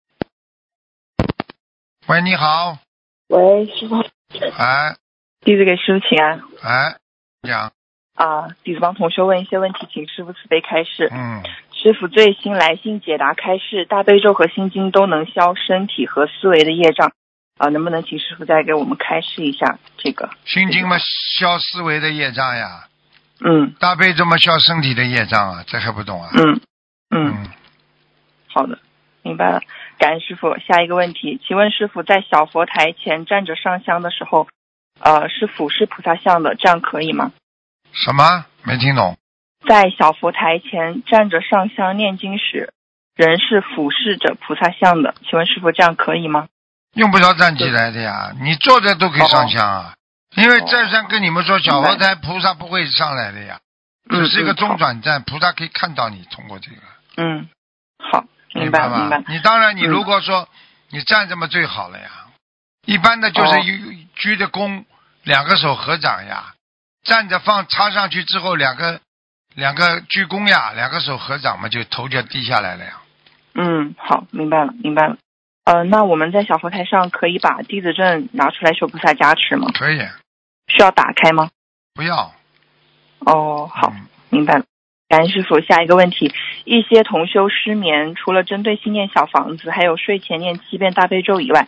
[SPEAKER 2] 喂，你好。
[SPEAKER 7] 喂，师傅。
[SPEAKER 2] 哎。
[SPEAKER 7] 弟子给师傅请安。
[SPEAKER 2] 哎。讲
[SPEAKER 7] 啊，弟子帮同学问一些问题，请师傅慈悲开示。
[SPEAKER 2] 嗯，
[SPEAKER 7] 师傅最新来信解答开示，大悲咒和心经都能消身体和思维的业障啊，能不能请师傅再给我们开示一下这个？
[SPEAKER 2] 心经嘛，消思维的业障呀。
[SPEAKER 7] 嗯。
[SPEAKER 2] 大悲咒嘛，消身体的业障啊，这还不懂啊？
[SPEAKER 7] 嗯嗯,
[SPEAKER 2] 嗯。
[SPEAKER 7] 好的，明白了。感恩师傅。下一个问题，请问师傅在小佛台前站着上香的时候，呃，是俯视菩萨像的，这样可以吗？
[SPEAKER 2] 什么？没听懂。
[SPEAKER 7] 在小佛台前站着上香念经时，人是俯视着菩萨像的，请问师傅这样可以吗？
[SPEAKER 2] 用不着站起来的呀，你坐着都可以上香啊。哦、因为再三跟你们说，小佛台菩萨不会上来的呀，
[SPEAKER 7] 嗯、
[SPEAKER 2] 只是一个中转站，菩萨可以看到你通过这个。
[SPEAKER 7] 嗯，好，明
[SPEAKER 2] 白
[SPEAKER 7] 明白。
[SPEAKER 2] 你当然，你如果说、嗯、你站这么最好了呀。一般的就是鞠着躬，两个手合掌呀，站着放插上去之后，两个两个鞠躬呀，两个手合掌嘛，就头就低下来了呀。
[SPEAKER 7] 嗯，好，明白了，明白了。呃，那我们在小佛台上可以把弟子证拿出来求菩萨加持吗？
[SPEAKER 2] 可以。
[SPEAKER 7] 需要打开吗？
[SPEAKER 2] 不要。
[SPEAKER 7] 哦，好，
[SPEAKER 2] 嗯、
[SPEAKER 7] 明白了。感恩师傅。下一个问题，一些同修失眠，除了针对性念小房子，还有睡前念七遍大悲咒以外，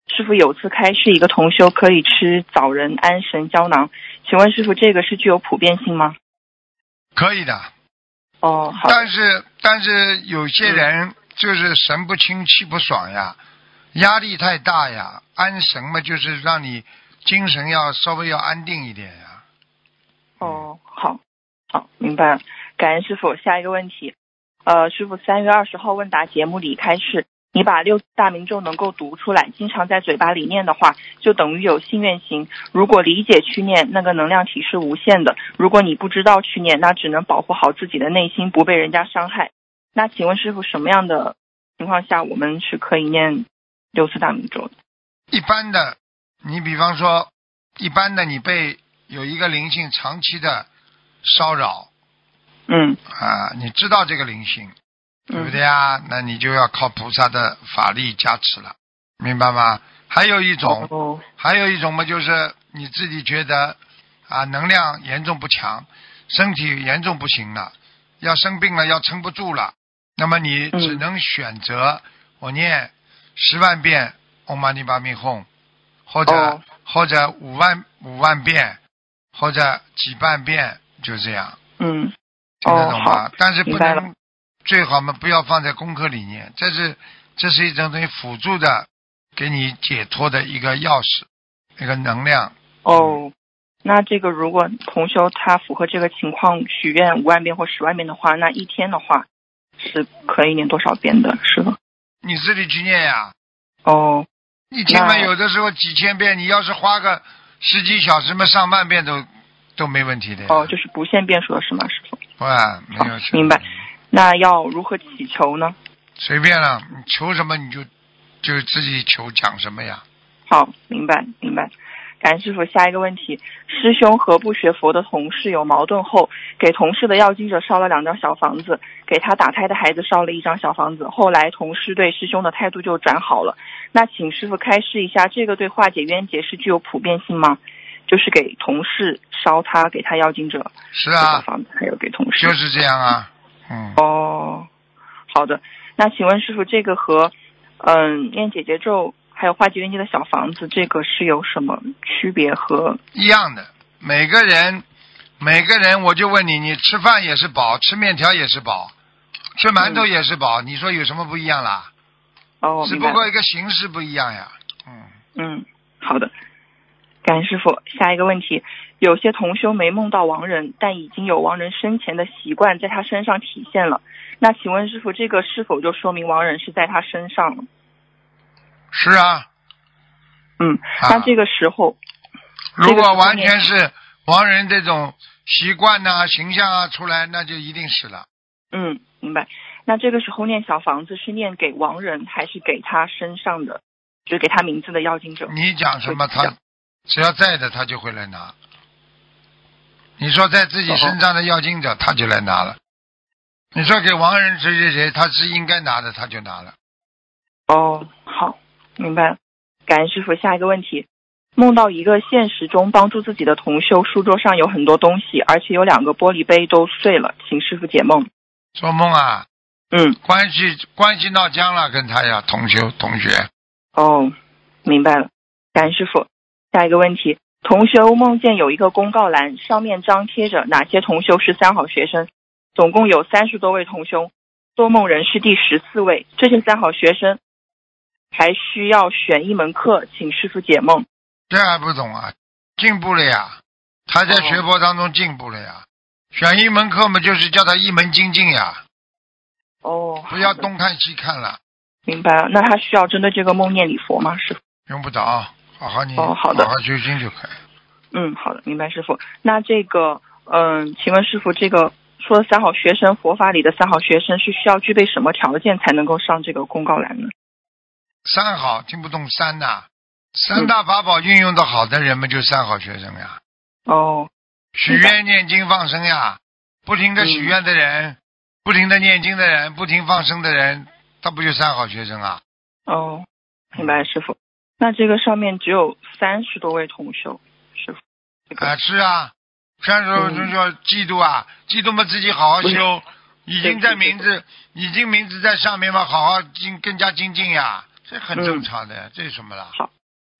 [SPEAKER 7] 师傅有次开示一个同修可以吃枣仁安神胶囊，请问师傅这个是具有普遍性吗？
[SPEAKER 2] 可以的。
[SPEAKER 7] 哦，好。
[SPEAKER 2] 但是但是有些人就是神不清气不爽呀，压力太大呀，安神嘛就是让你精神要稍微要安定一点呀。
[SPEAKER 7] 哦，好，好，明白了。感恩师傅。下一个问题，呃，师傅三月二十号问答节目里开示，你把六大明咒能够读出来，经常在嘴巴里念的话，就等于有信愿行。如果理解去念，那个能量体是无限的；如果你不知道去念，那只能保护好自己的内心，不被人家伤害。那请问师傅，什么样的情况下我们是可以念六次大明咒的？
[SPEAKER 2] 一般的，你比方说，一般的你被有一个灵性长期的骚扰，
[SPEAKER 7] 嗯
[SPEAKER 2] 啊，你知道这个灵性，对不对啊？那你就要靠菩萨的法力加持了，明白吗？还有一种，
[SPEAKER 7] 哦、
[SPEAKER 2] 还有一种嘛，就是你自己觉得啊，能量严重不强，身体严重不行了，要生病了，要撑不住了，那么你只能选择、嗯、我念十万遍唵嘛呢叭咪吽，或者、哦、或者五万五万遍，或者几万遍，就这样。
[SPEAKER 7] 嗯，
[SPEAKER 2] 听得懂吗？
[SPEAKER 7] 哦、
[SPEAKER 2] 但是不能，最好嘛不要放在功课里面，这是这是一种等于辅助的，给你解脱的一个钥匙，一个能量。
[SPEAKER 7] 哦，那这个如果同修他符合这个情况，许愿五万遍或十万遍的话，那一天的话是可以念多少遍的？是吧？
[SPEAKER 2] 你自己去念呀。
[SPEAKER 7] 哦，
[SPEAKER 2] 一天嘛，有的时候几千遍，你要是花个十几小时嘛，上万遍都都没问题的。
[SPEAKER 7] 哦，就是不限遍数的是吗，师傅？
[SPEAKER 2] 哇，没有。
[SPEAKER 7] 明白。那要如何祈求呢？
[SPEAKER 2] 随便了，你求什么你就就自己求，讲什么呀。
[SPEAKER 7] 好，明白明白。感恩师傅。下一个问题，师兄和不学佛的同事有矛盾后，给同事的要经者烧了两张小房子，给他打胎的孩子烧了一张小房子，后来同事对师兄的态度就转好了。那请师傅开示一下，这个对化解冤结是具有普遍性吗？就是给同事烧他给他要经者
[SPEAKER 2] 是啊，
[SPEAKER 7] 小房子还有给同事
[SPEAKER 2] 就是这样啊。嗯。
[SPEAKER 7] 哦，好的。那请问师傅，这个和嗯念解结咒还有化解冤结的小房子，这个是有什么区别和？
[SPEAKER 2] 一样的，每个人每个人，我就问你，你吃饭也是饱，吃面条也是饱，吃馒头也是饱、嗯、你说有什么不一样啦？
[SPEAKER 7] 哦，
[SPEAKER 2] 只不过一个形式不一样呀。嗯
[SPEAKER 7] 嗯，好的。感恩师傅。下一个问题，有些同修没梦到亡人，但已经有亡人生前的习惯在他身上体现了，那请问师傅，这个是否就说明亡人是在他身上了？
[SPEAKER 2] 是啊。
[SPEAKER 7] 嗯，那这个时候、
[SPEAKER 2] 啊、如果完全是亡人这种习惯啊形象啊出来，那就一定是了。
[SPEAKER 7] 嗯，明白。那这个时候念小房子是念给亡人还是给他身上的，就是给他名字的要经者？
[SPEAKER 2] 你讲什么他只要在的他就会来拿，你说在自己身上的要经者、哦、他就来拿了，你说给亡人谁谁谁他是应该拿的他就拿了。
[SPEAKER 7] 哦，好，明白了。感恩师傅。下一个问题，梦到一个现实中帮助自己的同修，书桌上有很多东西，而且有两个玻璃杯都碎了，请师傅解梦。
[SPEAKER 2] 做梦啊？
[SPEAKER 7] 嗯，
[SPEAKER 2] 关系关系闹僵了，跟他呀同修同学。
[SPEAKER 7] 哦，明白了。感恩师傅。下一个问题，同修梦见有一个公告栏，上面张贴着哪些同修是三好学生，总共有三十多位同修，做梦人是第十四位，这些三好学生还需要选一门课，请师傅解梦。
[SPEAKER 2] 这还不懂啊？进步了呀，他在学佛当中进步了呀、哦、选一门课嘛，就是叫他一门精进呀。
[SPEAKER 7] 哦，
[SPEAKER 2] 不要东看西看了。
[SPEAKER 7] 明白了。那他需要针对这个梦念礼佛吗，师傅？
[SPEAKER 2] 用不着，好好念、
[SPEAKER 7] 哦、好的，
[SPEAKER 2] 好好修心就可以。
[SPEAKER 7] 嗯，好的，明白师傅。那这个嗯，请问师傅，这个说三好学生，佛法里的三好学生是需要具备什么条件才能够上这个公告栏呢？
[SPEAKER 2] 三好听不懂三呐、啊，三大法宝运用的好的人们就三好学生呀。
[SPEAKER 7] 哦，
[SPEAKER 2] 许愿念经放生呀，不停的许愿的人、嗯、不停的念经的人，不停放生的人，他不就三好学生啊？
[SPEAKER 7] 哦，明白师傅。那这个上面只有三十多位同修，师傅、这个、
[SPEAKER 2] 啊是啊，三十多位同修嫉妒啊，嫉妒嘛自己好好修，已经在名字已经名字在上面嘛，好好精更加精进呀，这很正常的、嗯、这是什么了？
[SPEAKER 7] 好，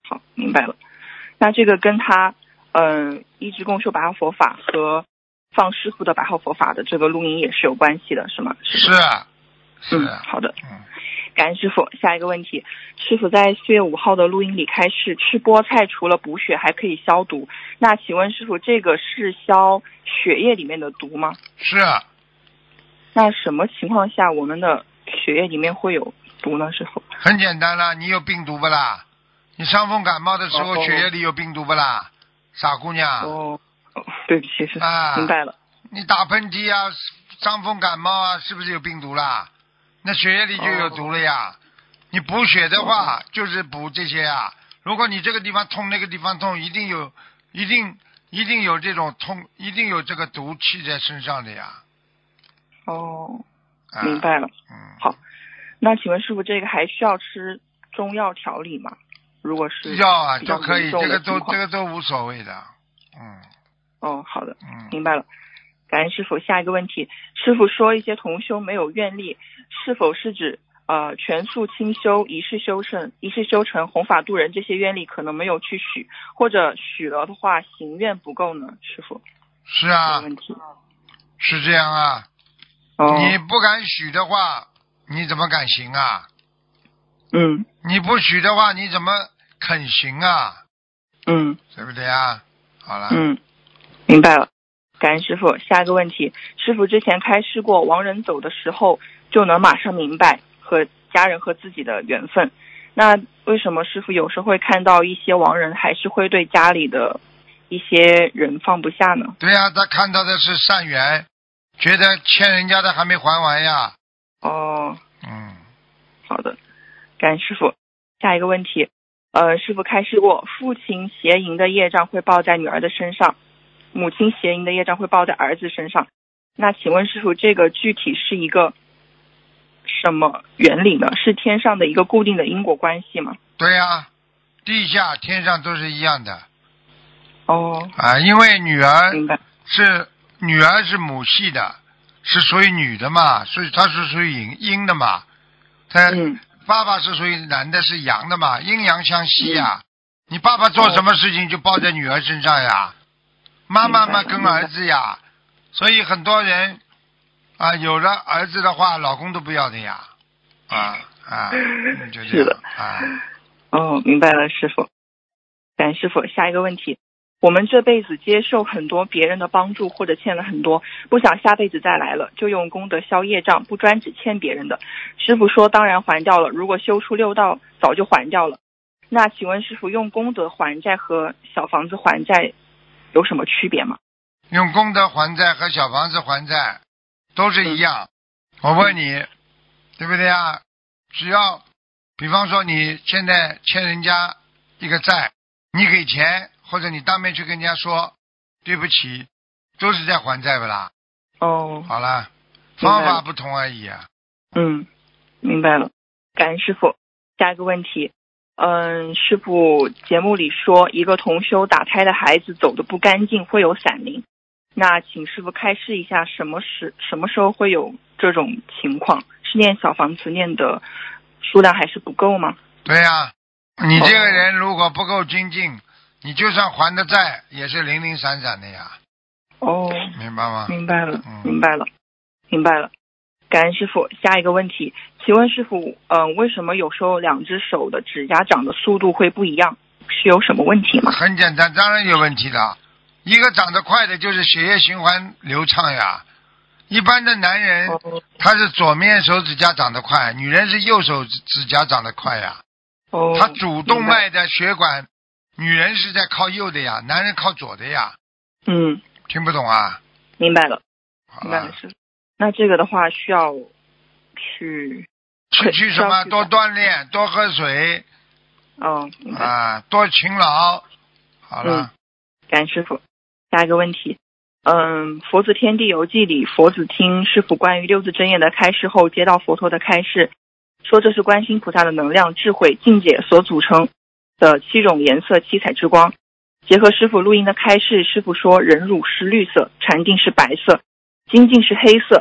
[SPEAKER 7] 好，明白了。那这个跟他嗯、呃、一直共修白话佛法和放师傅的白话佛法的这个录音也是有关系的，是吗？
[SPEAKER 2] 是啊，是
[SPEAKER 7] 嗯，
[SPEAKER 2] 啊，
[SPEAKER 7] 好的。
[SPEAKER 2] 嗯，
[SPEAKER 7] 感恩师傅。下一个问题，师傅在四月五号的录音里开示，吃菠菜除了补血还可以消毒。那请问师傅，这个是消血液里面的毒吗？
[SPEAKER 2] 是啊。
[SPEAKER 7] 那什么情况下我们的血液里面会有毒呢？师傅？
[SPEAKER 2] 很简单啦，你有病毒不啦？你伤风感冒的时候，
[SPEAKER 7] 哦、
[SPEAKER 2] 血液里有病毒不啦？傻姑娘。
[SPEAKER 7] 哦，对不起，是
[SPEAKER 2] 啊，
[SPEAKER 7] 明白了。
[SPEAKER 2] 你打喷嚏啊，伤风感冒啊，是不是有病毒啦？那血液里就有毒了呀。哦、你补血的话，哦、就是补这些啊。如果你这个地方痛，那个地方痛，一定有，一定一定有这种痛，一定有这个毒气在身上的呀。
[SPEAKER 7] 哦，明白了。
[SPEAKER 2] 啊、嗯，
[SPEAKER 7] 好。那请问师傅，这个还需要吃中药调理吗？如果是
[SPEAKER 2] 药啊，都可以，这个都这个都无所谓的。嗯。
[SPEAKER 7] 哦，好的，
[SPEAKER 2] 嗯，
[SPEAKER 7] 明白了。感恩师傅。下一个问题，师傅说一些同修没有愿力，是否是指呃全素清修、一世修成、一世修成、弘法度人这些愿力可能没有去许，或者许了的话行愿不够呢？师傅。
[SPEAKER 2] 是啊。
[SPEAKER 7] 问题
[SPEAKER 2] 是这样啊。
[SPEAKER 7] 哦。
[SPEAKER 2] 你不敢许的话，你怎么敢行啊？
[SPEAKER 7] 嗯。
[SPEAKER 2] 你不许的话，你怎么肯行啊？
[SPEAKER 7] 嗯。
[SPEAKER 2] 对不对啊？好了。
[SPEAKER 7] 嗯，明白了。感恩师傅。下一个问题，师傅之前开示过，亡人走的时候就能马上明白和家人和自己的缘分。那为什么师傅有时候会看到一些亡人还是会对家里的一些人放不下呢？
[SPEAKER 2] 对呀、啊，他看到的是善缘，觉得欠人家的还没还完呀。
[SPEAKER 7] 哦。
[SPEAKER 2] 嗯。
[SPEAKER 7] 好的，感恩师傅。下一个问题，呃，师傅开示过，父亲邪淫的业障会报在女儿的身上，母亲邪淫的业障会报在儿子身上。那请问师傅，这个具体是一个什么原理呢？是天上的一个固定的因果关系吗？
[SPEAKER 2] 对呀、啊，地下天上都是一样的。
[SPEAKER 7] 哦。
[SPEAKER 2] 啊，因为女儿
[SPEAKER 7] 明白
[SPEAKER 2] 是女儿是母系的，是属于女的嘛，所以她是属于阴阴的嘛。她、
[SPEAKER 7] 嗯、
[SPEAKER 2] 爸爸是属于男的，是阳的嘛，阴阳相吸呀、嗯。你爸爸做什么事情就报在女儿身上呀，妈妈嘛跟儿子呀，所以很多人啊，有了儿子的话，老公都不要的呀，啊啊，就这样
[SPEAKER 7] 是的
[SPEAKER 2] 啊。
[SPEAKER 7] 哦，明白了，师傅。感恩师傅。下一个问题，我们这辈子接受很多别人的帮助或者欠了很多，不想下辈子再来了，就用功德消业障，不专只欠别人的。师傅说当然还掉了，如果修出六道早就还掉了。那请问师傅，用功德还债和小房子还债有什么区别吗？
[SPEAKER 2] 用功德还债和小房子还债都是一样。嗯、我问你、嗯、对不对啊？只要比方说你现在欠人家一个债，你给钱或者你当面去跟人家说对不起，都是在还债不啦？
[SPEAKER 7] 哦。
[SPEAKER 2] 好了，方法不同而已啊。
[SPEAKER 7] 嗯，明白了。感恩师傅。下一个问题，嗯，师傅节目里说一个同修打胎的孩子走得不干净会有闪灵，那请师傅开示一下什么时什么时候会有这种情况？是念小房子念的数量还是不够吗？
[SPEAKER 2] 对呀、啊，你这个人如果不够精进，你就算还的债也是零零散散的呀。
[SPEAKER 7] 哦，
[SPEAKER 2] 明白吗？
[SPEAKER 7] 明白了，
[SPEAKER 2] 嗯、
[SPEAKER 7] 明白了，明白了。感恩师傅。下一个问题，请问师傅，嗯、呃，为什么有时候两只手的指甲长的速度会不一样？是有什么问题吗？
[SPEAKER 2] 很简单，当然有问题的。一个长得快的就是血液循环流畅呀。一般的男人、哦、他是左面手指甲长得快，女人是右手指甲长得快呀。
[SPEAKER 7] 哦。
[SPEAKER 2] 他主动脉的血管，女人是在靠右的呀，男人靠左的呀。
[SPEAKER 7] 嗯。
[SPEAKER 2] 听不懂啊？
[SPEAKER 7] 明白了。
[SPEAKER 2] 好了。
[SPEAKER 7] 明白了，师傅。那这个的话需要去
[SPEAKER 2] 去去什么？多锻炼，多喝水。
[SPEAKER 7] 哦，明白。
[SPEAKER 2] 啊，多勤劳。好了。
[SPEAKER 7] 嗯，感恩师傅。下一个问题，嗯，《佛子天地游记》里，佛子听师傅关于六字真言的开示后，接到佛陀的开示，说这是观世音菩萨的能量、智慧、境界所组成的七种颜色七彩之光。结合师傅录音的开示，师傅说人乳是绿色，禅定是白色，精进是黑色，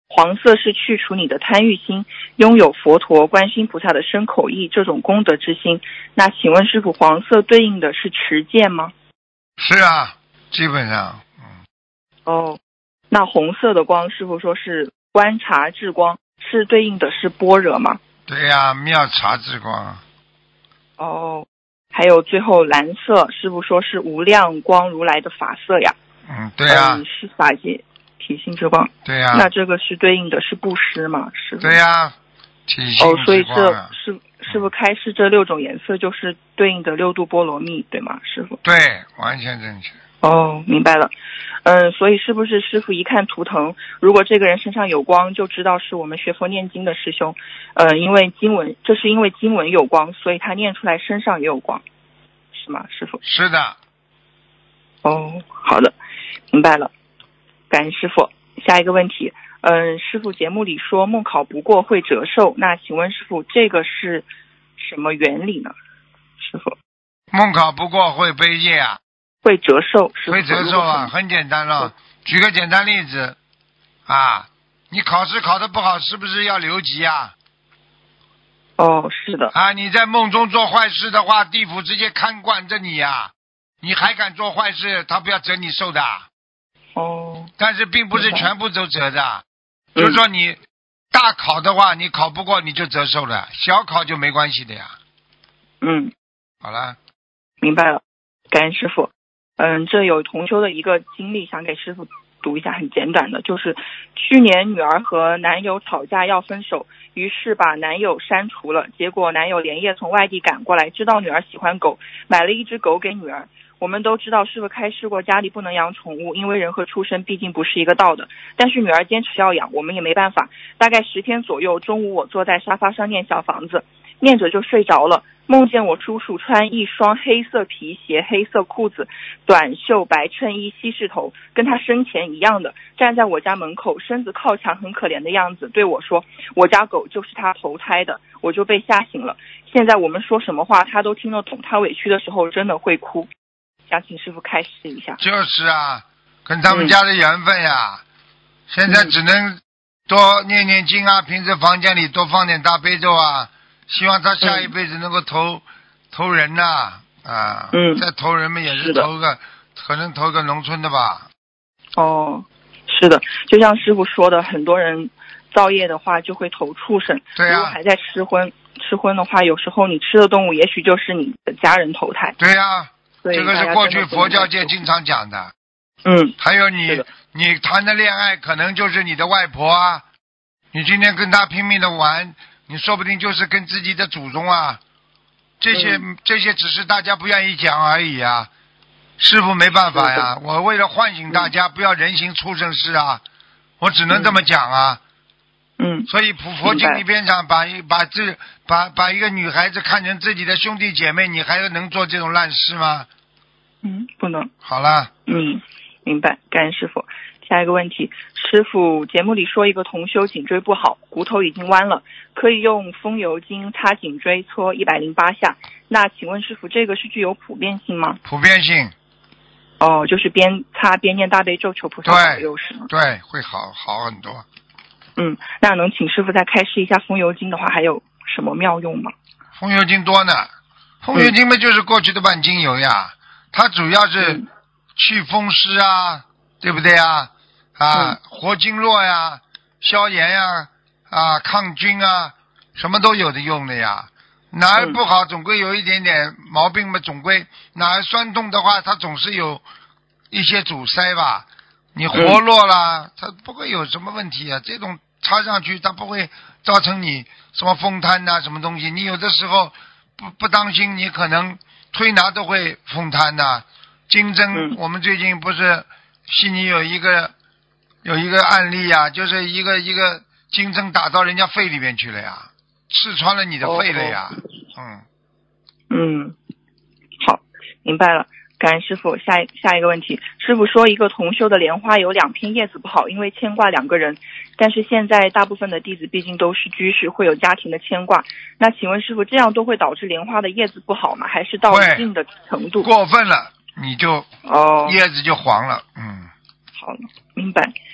[SPEAKER 7] 黄色是去除你的贪欲心，拥有佛陀、观世音菩萨的身口意这种功德之心。那请问师父，黄色对应的是持戒吗？
[SPEAKER 2] 是啊，基本上。嗯。
[SPEAKER 7] 哦，那红色的光，师父说是观察智光，是对应的是般若吗？
[SPEAKER 2] 对呀、啊，妙察智光。
[SPEAKER 7] 哦，还有最后蓝色，师父说是无量光如来的法色呀。
[SPEAKER 2] 嗯，对呀、啊
[SPEAKER 7] 嗯。是法界体性之光。
[SPEAKER 2] 对呀、啊。
[SPEAKER 7] 那这个是对应的是布施吗？师父。
[SPEAKER 2] 对呀、啊。体性之光、啊。
[SPEAKER 7] 哦，所以这是师父开示这六种颜色就是对应的六度波罗蜜，对吗？师父。
[SPEAKER 2] 对，完全正确。
[SPEAKER 7] 哦，明白了。嗯，所以是不是师父一看图腾，如果这个人身上有光，就知道是我们学佛念经的师兄。呃，因为经文，这是因为经文有光，所以他念出来身上也有光，是吗，师父？
[SPEAKER 2] 是的。
[SPEAKER 7] 哦，好的，明白了。感恩师父。下一个问题，嗯，师父节目里说梦考不过会折寿，那请问师父这个是什么原理呢？师父。
[SPEAKER 2] 梦考不过会背业啊。
[SPEAKER 7] 会折寿，
[SPEAKER 2] 会折寿啊，很简单了。举个简单例子啊，你考试考得不好，是不是要留级啊？
[SPEAKER 7] 哦，是的。
[SPEAKER 2] 啊，你在梦中做坏事的话，地府直接看管着你呀、啊，你还敢做坏事，他不要折你寿的。
[SPEAKER 7] 哦。
[SPEAKER 2] 但是并不是全部都折的，嗯、就是说你大考的话，你考不过你就折寿了，小考就没关系的呀。
[SPEAKER 7] 嗯。
[SPEAKER 2] 好了。
[SPEAKER 7] 明白了，感恩师父。嗯，这有同修的一个经历，想给师父读一下，很简短的，就是去年女儿和男友吵架要分手，于是把男友删除了，结果男友连夜从外地赶过来，知道女儿喜欢狗，买了一只狗给女儿。我们都知道师父开示过家里不能养宠物，因为人和畜生毕竟不是一个道的，但是女儿坚持要养，我们也没办法。大概十天左右，中午我坐在沙发上念小房子，念着就睡着了，梦见我叔叔穿一双黑色皮鞋、黑色裤子、短袖白衬衣、西式头，跟他生前一样的，站在我家门口，身子靠墙，很可怜的样子，对我说我家狗就是他投胎的，我就被吓醒了。现在我们说什么话他都听得懂，他委屈的时候真的会哭，想请师父开示一下。
[SPEAKER 2] 就是啊，跟他们家的缘分呀、嗯、现在只能多念念经啊，平时房间里多放点大悲咒啊，希望他下一辈子能够投、嗯、投人呐 啊, 啊嗯，再投人们也是投个可能投个农村的吧。
[SPEAKER 7] 哦，是的，就像师父说的，很多人造业的话就会投畜生。
[SPEAKER 2] 对啊。
[SPEAKER 7] 如果还在吃荤，吃荤的话，有时候你吃的动物也许就是你的家人投胎。
[SPEAKER 2] 对啊，这个是过去佛教界经常讲的。
[SPEAKER 7] 嗯。
[SPEAKER 2] 还有你你谈的恋爱可能就是你的外婆啊，你今天跟她拼命的玩，你说不定就是跟自己的祖宗啊，这些、嗯、这些只是大家不愿意讲而已啊。师父没办法呀，我为了唤醒大家、嗯、不要人行畜生事啊，我只能这么讲啊。
[SPEAKER 7] 嗯。
[SPEAKER 2] 所以普佛经里边讲，把一把这把把一个女孩子看成自己的兄弟姐妹，你还能做这种烂事吗？
[SPEAKER 7] 嗯，不能。
[SPEAKER 2] 好了。
[SPEAKER 7] 嗯，明白，感恩师父。下一个问题，师父节目里说一个同修颈椎不好，骨头已经弯了，可以用风油精擦颈椎搓一百零八下。那请问师父，这个是具有普遍性吗？
[SPEAKER 2] 普遍性。
[SPEAKER 7] 哦，就是边擦边念大悲咒求菩萨保佑是吗？
[SPEAKER 2] 对，会好好很多。
[SPEAKER 7] 嗯，那能请师父再开示一下风油精的话，还有什么妙用吗？
[SPEAKER 2] 风油精多呢，风油精嘛就是过去的万金油呀，嗯、它主要是祛风湿啊，嗯、对不对啊？啊，嗯、活经络呀，消炎呀，啊，抗菌啊，什么都有的用的呀。哪儿不好，总归有一点点毛病嘛，总归哪儿酸痛的话，它总是有一些阻塞吧。你活络了，它不会有什么问题啊。这种插上去，它不会造成你什么风瘫呐、啊，什么东西。你有的时候不不当心，你可能推拿都会风瘫呐、啊。经针，我们最近不是悉尼有一个有一个案例呀、啊，就是一个一个经针打到人家肺里面去了呀。刺穿了你的肺了呀。
[SPEAKER 7] 哦、嗯嗯，好，明白了，感恩师父。下下一个问题，师父说一个同修的莲花有两片叶子不好，因为牵挂两个人，但是现在大部分的弟子毕竟都是居士，会有家庭的牵挂，那请问师父，这样都会导致莲花的叶子不好吗？还是到一定的程度
[SPEAKER 2] 过分了你就哦叶子就黄了。嗯，
[SPEAKER 7] 好了，明白。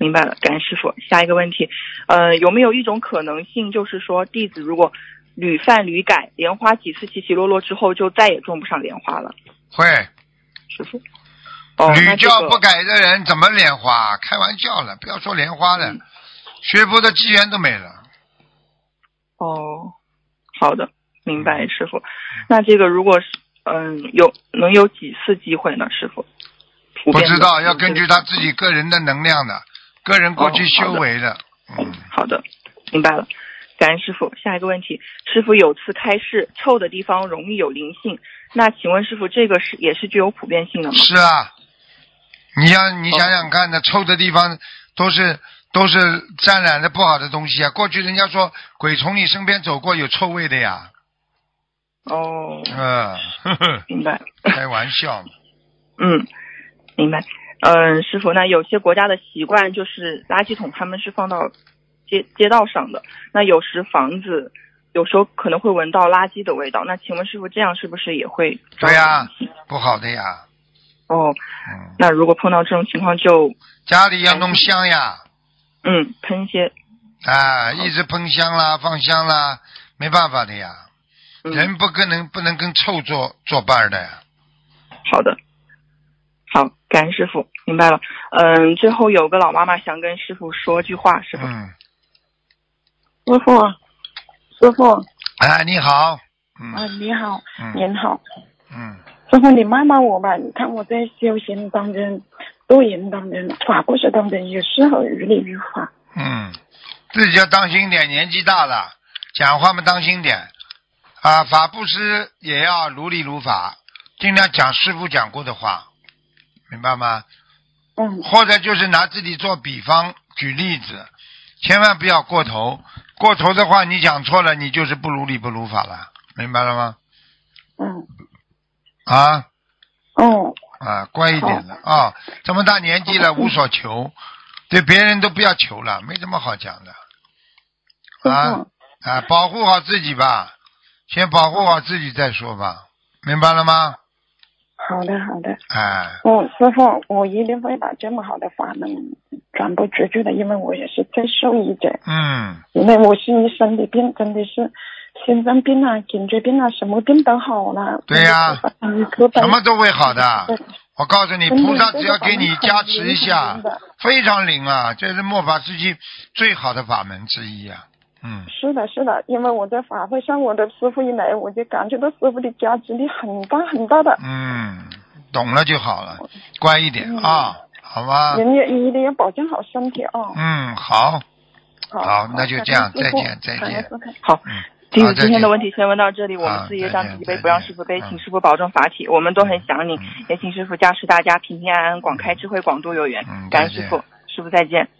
[SPEAKER 7] 明白了，感恩师傅。下一个问题，呃，有没有一种可能性，就是说弟子如果屡犯屡改，莲花几次起起落落之后，就再也种不上莲花了？
[SPEAKER 2] 会。
[SPEAKER 7] 师傅。哦，
[SPEAKER 2] 屡教不
[SPEAKER 7] 改。
[SPEAKER 2] 改的人怎么莲花？开玩笑了，不要说莲花了，嗯、学佛的机缘都没了。
[SPEAKER 7] 哦，好的，明白，师傅。那这个如果是嗯有能有几次机会呢，师傅？
[SPEAKER 2] 不知道，要根据他自己个人的能量的，个人过去修为的。
[SPEAKER 7] 哦、嗯，好的，明白了。感恩师傅。下一个问题，师傅有次开示，臭的地方容易有灵性，那请问师傅，这个是也是具有普遍性的吗？
[SPEAKER 2] 是啊，你想你想想看呢，臭的地方都是都是沾染了不好的东西啊。过去人家说鬼从你身边走过有臭味的呀。
[SPEAKER 7] 哦。
[SPEAKER 2] 嗯，呵呵，
[SPEAKER 7] 明白。
[SPEAKER 2] 开玩笑。
[SPEAKER 7] 嗯，明白。嗯，师傅，那有些国家的习惯就是垃圾桶他们是放到街街道上的，那有时房子有时候可能会闻到垃圾的味道，那请问师傅这样是不是也会？
[SPEAKER 2] 对呀，不好的呀。
[SPEAKER 7] 哦，
[SPEAKER 2] 嗯，
[SPEAKER 7] 那如果碰到这种情况就
[SPEAKER 2] 家里要弄香呀。
[SPEAKER 7] 嗯，喷一些。
[SPEAKER 2] 啊，一直喷香啦，放香啦，没办法的呀。
[SPEAKER 7] 嗯、
[SPEAKER 2] 人不可能不能跟臭作作伴的呀。
[SPEAKER 7] 好的。好，感恩师傅，明白了。嗯，最后有个老妈妈想跟师傅说句话，师傅。
[SPEAKER 2] 嗯。
[SPEAKER 8] 师傅，师傅。
[SPEAKER 2] 哎，你好。嗯。
[SPEAKER 8] 啊，你好。
[SPEAKER 2] 嗯。
[SPEAKER 8] 您好。
[SPEAKER 2] 嗯。
[SPEAKER 8] 师傅，你骂骂我吧。你看我在修行当中、读研当中、法故事当中，有时候于理于法。
[SPEAKER 2] 嗯，自己要当心点，年纪大了，讲话嘛当心点。啊，法布施也要如理如法，尽量讲师父讲过的话。明白吗？
[SPEAKER 8] 嗯。
[SPEAKER 2] 或者就是拿自己做比方举例子，千万不要过头。过头的话，你讲错了，你就是不如理不如法了，明白了吗？
[SPEAKER 8] 嗯。
[SPEAKER 2] 啊。
[SPEAKER 8] 哦。
[SPEAKER 2] 啊，乖一点了啊！这么大年纪了，无所求，对别人都不要求了，没什么好讲的。啊啊，保护好自己吧，先保护好自己再说吧，明白了吗？
[SPEAKER 8] 好的，好的。
[SPEAKER 2] 哎，
[SPEAKER 8] 哦，师傅，我一定会把这么好的法门传播出去的，因为我也是在受益者。
[SPEAKER 2] 嗯。
[SPEAKER 8] 因为我心里身体病真的是心脏病啊、颈椎病啊，什么病都好了。
[SPEAKER 2] 对呀、啊，什么都会好的。我告诉你，菩萨只要给你加持一下，非常灵啊！这是末法时期最好的法门之一啊。嗯，
[SPEAKER 8] 是的，是的，因为我在法会上，我的师父一来，我就感觉到师父的加持力很大很大的。
[SPEAKER 2] 嗯，懂了就好了，乖一点、嗯、啊，好吗？
[SPEAKER 8] 人也一定要保证好身体啊。
[SPEAKER 2] 嗯，好，
[SPEAKER 8] 好，
[SPEAKER 2] 好，那就这样，再见，再见。
[SPEAKER 7] 好，嗯，弟子今天的问题先问到这里，我们自己让自己背，不让师父背，请师父保重法体，我们都很想你，也请师父加持大家平平安安，广开智慧，广度有缘。
[SPEAKER 2] 嗯，
[SPEAKER 7] 感恩师父，师父再见。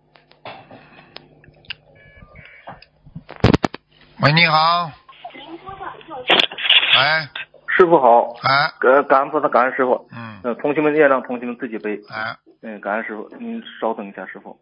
[SPEAKER 2] 喂，你好。喂，
[SPEAKER 9] 师傅好。
[SPEAKER 2] 哎，
[SPEAKER 9] 感感恩菩萨，感恩师傅。
[SPEAKER 2] 嗯。
[SPEAKER 9] 呃，同学们业让同学们自己背。
[SPEAKER 2] 哎。
[SPEAKER 9] 嗯，感恩师傅，您稍等一下，师傅。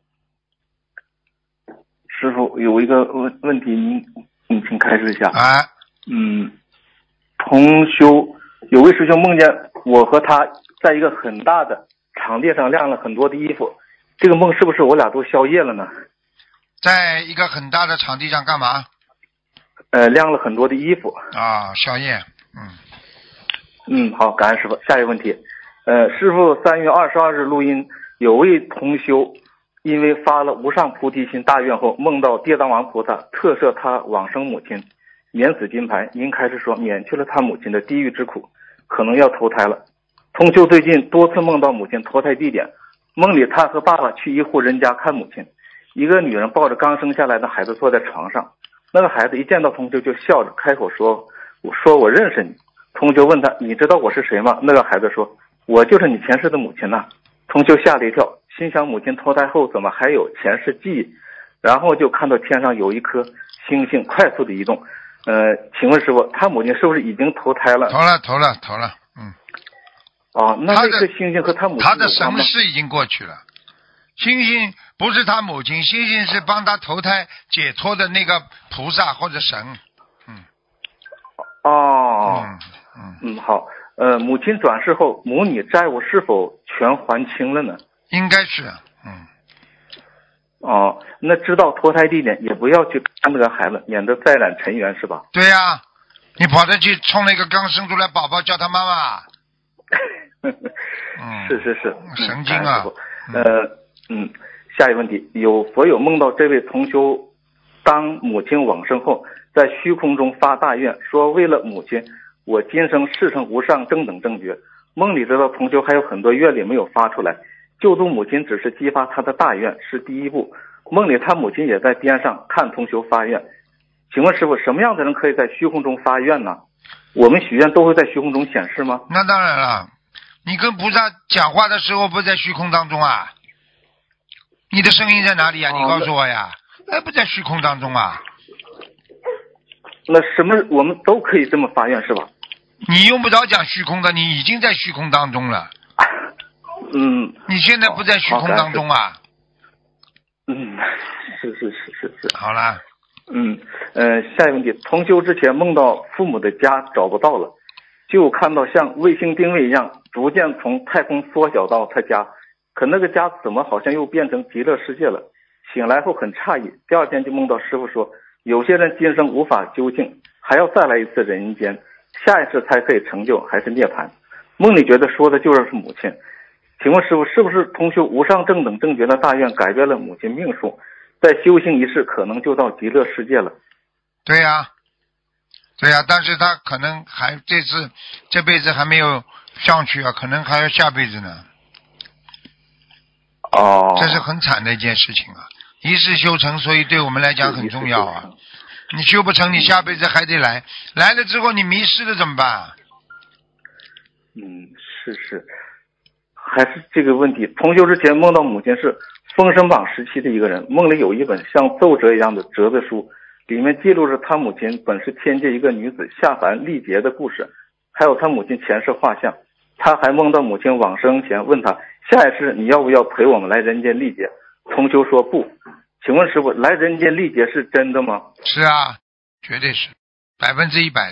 [SPEAKER 9] 师傅有一个问问题，您您请开示一下。
[SPEAKER 2] 哎。
[SPEAKER 9] 嗯，同修有位师兄梦见我和他在一个很大的场地上晾了很多的衣服，这个梦是不是我俩都宵夜了呢？
[SPEAKER 2] 在一个很大的场地上干嘛？
[SPEAKER 9] 呃，晾了很多的衣服
[SPEAKER 2] 啊，宵夜，嗯，
[SPEAKER 9] 嗯，好，感恩师傅。下一个问题，呃，师傅三月二十二日录音，有位同修因为发了无上菩提心大愿后，梦到地藏王菩萨特赦他往生母亲，免死金牌。您开始说免去了他母亲的地狱之苦，可能要投胎了。同修最近多次梦到母亲投胎地点，梦里他和爸爸去一户人家看母亲，一个女人抱着刚生下来的孩子坐在床上。那个孩子一见到同修就笑着开口说：“我说我认识你。”同修问他：“你知道我是谁吗？”那个孩子说：“我就是你前世的母亲呐、啊。”同修吓了一跳，心想母亲投胎后怎么还有前世记忆？然后就看到天上有一颗星星快速的移动。呃，请问师傅，他母亲是不是已经投胎了？
[SPEAKER 2] 投了，投了，投了。嗯。
[SPEAKER 9] 哦，那这个星星和他母亲
[SPEAKER 2] 他的神世已经过去了。星星不是他母亲，星星是帮他投胎解脱的那个菩萨或者神。嗯。
[SPEAKER 9] 哦。
[SPEAKER 2] 嗯嗯
[SPEAKER 9] 嗯，好。呃，母亲转世后，母女债务是否全还清了呢？
[SPEAKER 2] 应该是。嗯。
[SPEAKER 9] 哦，那知道脱胎地点也不要去看这个孩子，免得再染尘缘是吧？
[SPEAKER 2] 对呀、啊，你跑着去冲那个刚生出来宝宝叫他妈妈。嗯，
[SPEAKER 9] 是是是，
[SPEAKER 2] 神经啊！
[SPEAKER 9] 嗯呃嗯，下一个问题，有佛友梦到这位同修当母亲往生后，在虚空中发大愿，说为了母亲，我今生事成无上正等正觉。梦里知道同修还有很多愿力没有发出来，救度母亲只是激发他的大愿，是第一步。梦里他母亲也在边上看同修发愿。请问师父，什么样的人可以在虚空中发愿呢？我们许愿都会在虚空中显示吗？
[SPEAKER 2] 那当然了，你跟菩萨讲话的时候不在虚空当中啊？你的声音在哪里啊？你告诉我呀。哎，不在虚空当中啊。
[SPEAKER 9] 那什么，我们都可以这么发愿是吧？
[SPEAKER 2] 你用不着讲虚空的，你已经在虚空当中了。
[SPEAKER 9] 嗯。
[SPEAKER 2] 你现在不在虚空当中啊？
[SPEAKER 9] 嗯，是是是是是。
[SPEAKER 2] 好了。
[SPEAKER 9] 嗯呃，下一个问题，同修之前梦到父母的家找不到了，就看到像卫星定位一样，逐渐从太空缩小到他家，可那个家怎么好像又变成极乐世界了？醒来后很诧异，第二天就梦到师父说，有些人今生无法究竟，还要再来一次人间，下一次才可以成就，还是涅槃。梦里觉得说的就是母亲，请问师父，是不是同修无上正等正觉的大愿改变了母亲命数，在修行一世可能就到极乐世界了？
[SPEAKER 2] 对呀、啊，对呀、啊，但是他可能还这次这辈子还没有上去啊，可能还要下辈子呢。
[SPEAKER 9] 哦，
[SPEAKER 2] 这是很惨的一件事情啊！一世修成，所以对我们来讲很重要啊。你修不成，你下辈子还得来，来了之后你迷失了怎么办？
[SPEAKER 9] 嗯，是是，还是这个问题。同修之前梦到母亲是封神榜时期的一个人，梦里有一本像奏折一样的折子书，里面记录着他母亲本是天界一个女子下凡历劫的故事，还有他母亲前世画像。他还梦到母亲往生前问他，下一世你要不要陪我们来人间历劫？同修说不。请问师父，来人间历劫是真的吗？
[SPEAKER 2] 是啊，绝对是百分之一百的。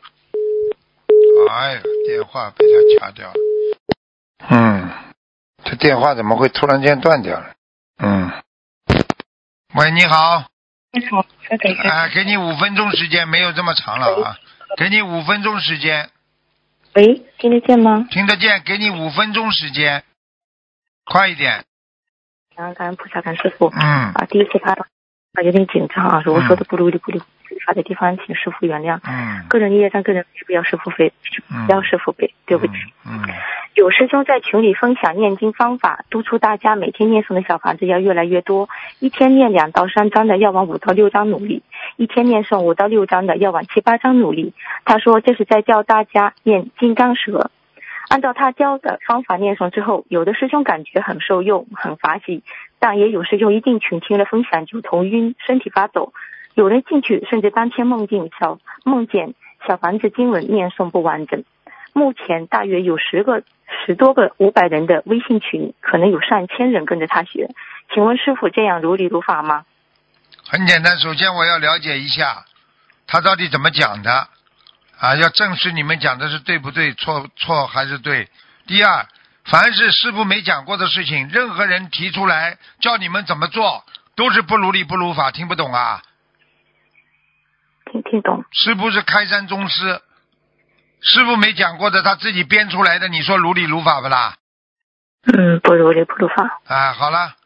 [SPEAKER 2] 哎呀，电话被他掐掉了。嗯，这电话怎么会突然间断掉了？嗯，喂，你好。
[SPEAKER 10] 你好，再等一下。
[SPEAKER 2] 啊，给你五分钟时间，没有这么长了啊，给你五分钟时间。
[SPEAKER 10] 喂，听得见吗？
[SPEAKER 2] 听得见，给你五分钟时间，快一点。
[SPEAKER 10] 感恩感恩菩萨，感恩师父。
[SPEAKER 2] 嗯。
[SPEAKER 10] 啊，第一次发啊有点紧张啊，如果说的不如理不理发的地方，请师父原谅。
[SPEAKER 2] 嗯。
[SPEAKER 10] 个人业障，个人不要师父背，不要师父背，对不起。
[SPEAKER 2] 嗯。
[SPEAKER 10] 有师兄在群里分享念经方法，督促大家每天念诵的小房子要越来越多，一天念两到三章的要往五到六章努力，一天念诵五到六章的要往七八章努力。他说这是在教大家念金刚舌。按照他教的方法念诵之后，有的师兄感觉很受用，很法喜，但也有师兄一定群听了分享就头晕，身体发抖。有人进去甚至当天梦境小梦见小房子经文念诵不完整。目前大约有十个、十多个、五百人的微信群，可能有上千人跟着他学。请问师父，这样如理如法吗？
[SPEAKER 2] 很简单，首先我要了解一下他到底怎么讲的啊，要证实你们讲的是对不对，错错还是对。第二，凡是师父没讲过的事情，任何人提出来叫你们怎么做，都是不如理不如法，听不懂啊？
[SPEAKER 10] 听听懂。
[SPEAKER 2] 师父是开山宗师，师父没讲过的，他自己编出来的，你说如理如法不啦？
[SPEAKER 10] 嗯，不如理不如法。
[SPEAKER 2] 啊，好了。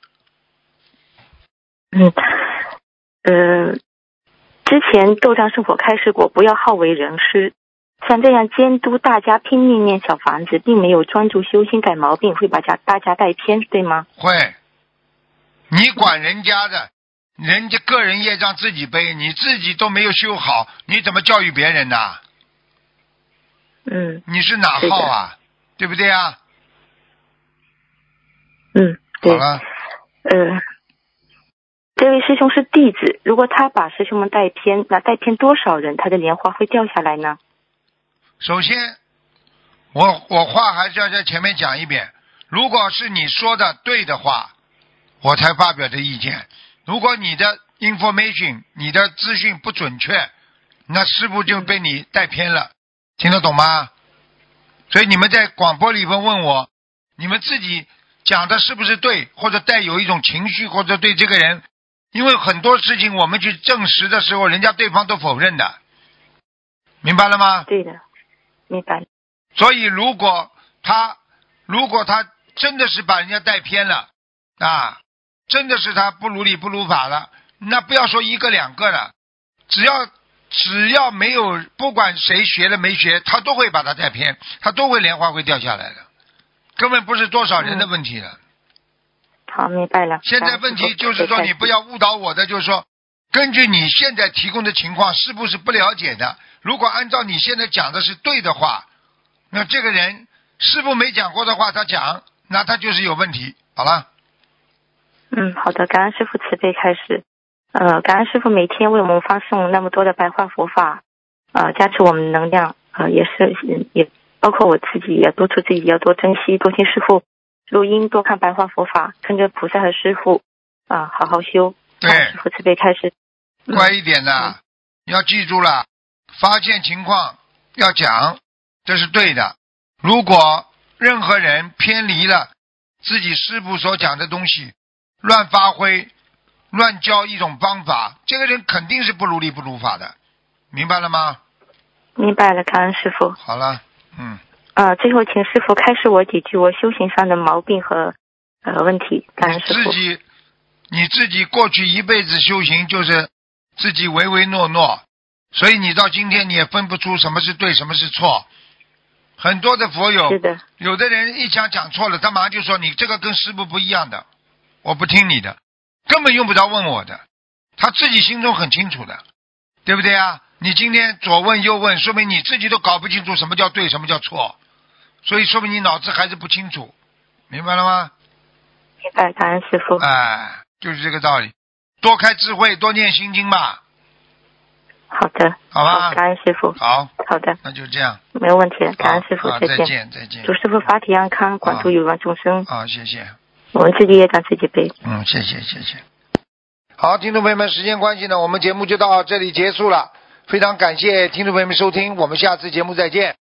[SPEAKER 10] 嗯，呃，之前斗战胜佛开示过，不要好为人师。像这样监督大家拼命念小房子，并没有专注修心改毛病，会把家大家带偏，对吗？
[SPEAKER 2] 会。你管人家的，人家个人业障自己背，你自己都没有修好，你怎么教育别人呢？
[SPEAKER 10] 嗯。
[SPEAKER 2] 你是哪号啊？对不对啊？
[SPEAKER 10] 嗯，对。
[SPEAKER 2] 好了。
[SPEAKER 10] 呃，这位师兄是弟子，如果他把师兄们带偏，那带偏多少人，他的莲花会掉下来呢？
[SPEAKER 2] 首先，我我话还是要在前面讲一遍。如果是你说的对的话，我才发表这意见。如果你的 information 你的资讯不准确，那师父就被你带偏了，听得懂吗？所以你们在广播里边问我，你们自己讲的是不是对，或者带有一种情绪，或者对这个人，因为很多事情我们去证实的时候，人家对方都否认的，明白了吗？
[SPEAKER 10] 对的，明白。
[SPEAKER 2] 所以如果他如果他真的是把人家带偏了啊，真的是他不如理不如法了，那不要说一个两个了，只要只要没有，不管谁学了没学，他都会把他带偏，他都会莲花会掉下来的，根本不是多少人的问题了。
[SPEAKER 10] 嗯、好，明白了。
[SPEAKER 2] 现在问题就是说，你不要误导我的，就是说，根据你现在提供的情况，是不是不了解的？如果按照你现在讲的是对的话，那这个人师父没讲过的话，他讲，那他就是有问题。好了。
[SPEAKER 10] 嗯，好的，感恩师父慈悲开示。呃，感恩师父每天为我们发送那么多的白话佛法，呃，加持我们能量，呃，也是也包括我自己，也督促自己要多珍惜，多听师父录音，多看白话佛法，跟着菩萨和师父啊、呃，好好修。
[SPEAKER 2] 对，
[SPEAKER 10] 师父慈悲开示。
[SPEAKER 2] 乖一点的、嗯，要记住了，发现情况要讲，这是对的。如果任何人偏离了自己师父所讲的东西，乱发挥乱教一种方法，这个人肯定是不如理不如法的，明白了吗？
[SPEAKER 10] 明白了，感恩师父。
[SPEAKER 2] 好了，嗯。
[SPEAKER 10] 呃，最后请师父开示我几句我修行上的毛病和呃问题，感恩师父。
[SPEAKER 2] 自己你自己过去一辈子修行就是自己唯唯诺诺，所以你到今天你也分不出什么是对什么是错。很多的佛友，
[SPEAKER 10] 是的，
[SPEAKER 2] 有的人一讲讲错了，他马上就说你这个跟师父不一样的，我不听你的，根本用不着问我的，他自己心中很清楚的，对不对啊？你今天左问右问，说明你自己都搞不清楚什么叫对什么叫错，所以说明你脑子还是不清楚，明白了吗？
[SPEAKER 10] 明白，感恩师父。
[SPEAKER 2] 哎，就是这个道理，多开智慧，多念心经吧。
[SPEAKER 10] 好的，
[SPEAKER 2] 好吧，
[SPEAKER 10] 好，感恩师父。
[SPEAKER 2] 好，
[SPEAKER 10] 好的，
[SPEAKER 2] 那就这样，
[SPEAKER 10] 没有问题了，感恩师父，
[SPEAKER 2] 再见，再见，再见。
[SPEAKER 10] 祝师父法体安康，广度有缘众生。
[SPEAKER 2] 好，谢谢。
[SPEAKER 10] 我们自己也长自己背。
[SPEAKER 2] 嗯，谢谢，谢谢。好，听众朋友们，时间关系呢，我们节目就到这里结束了。非常感谢听众朋友们收听，我们下次节目再见。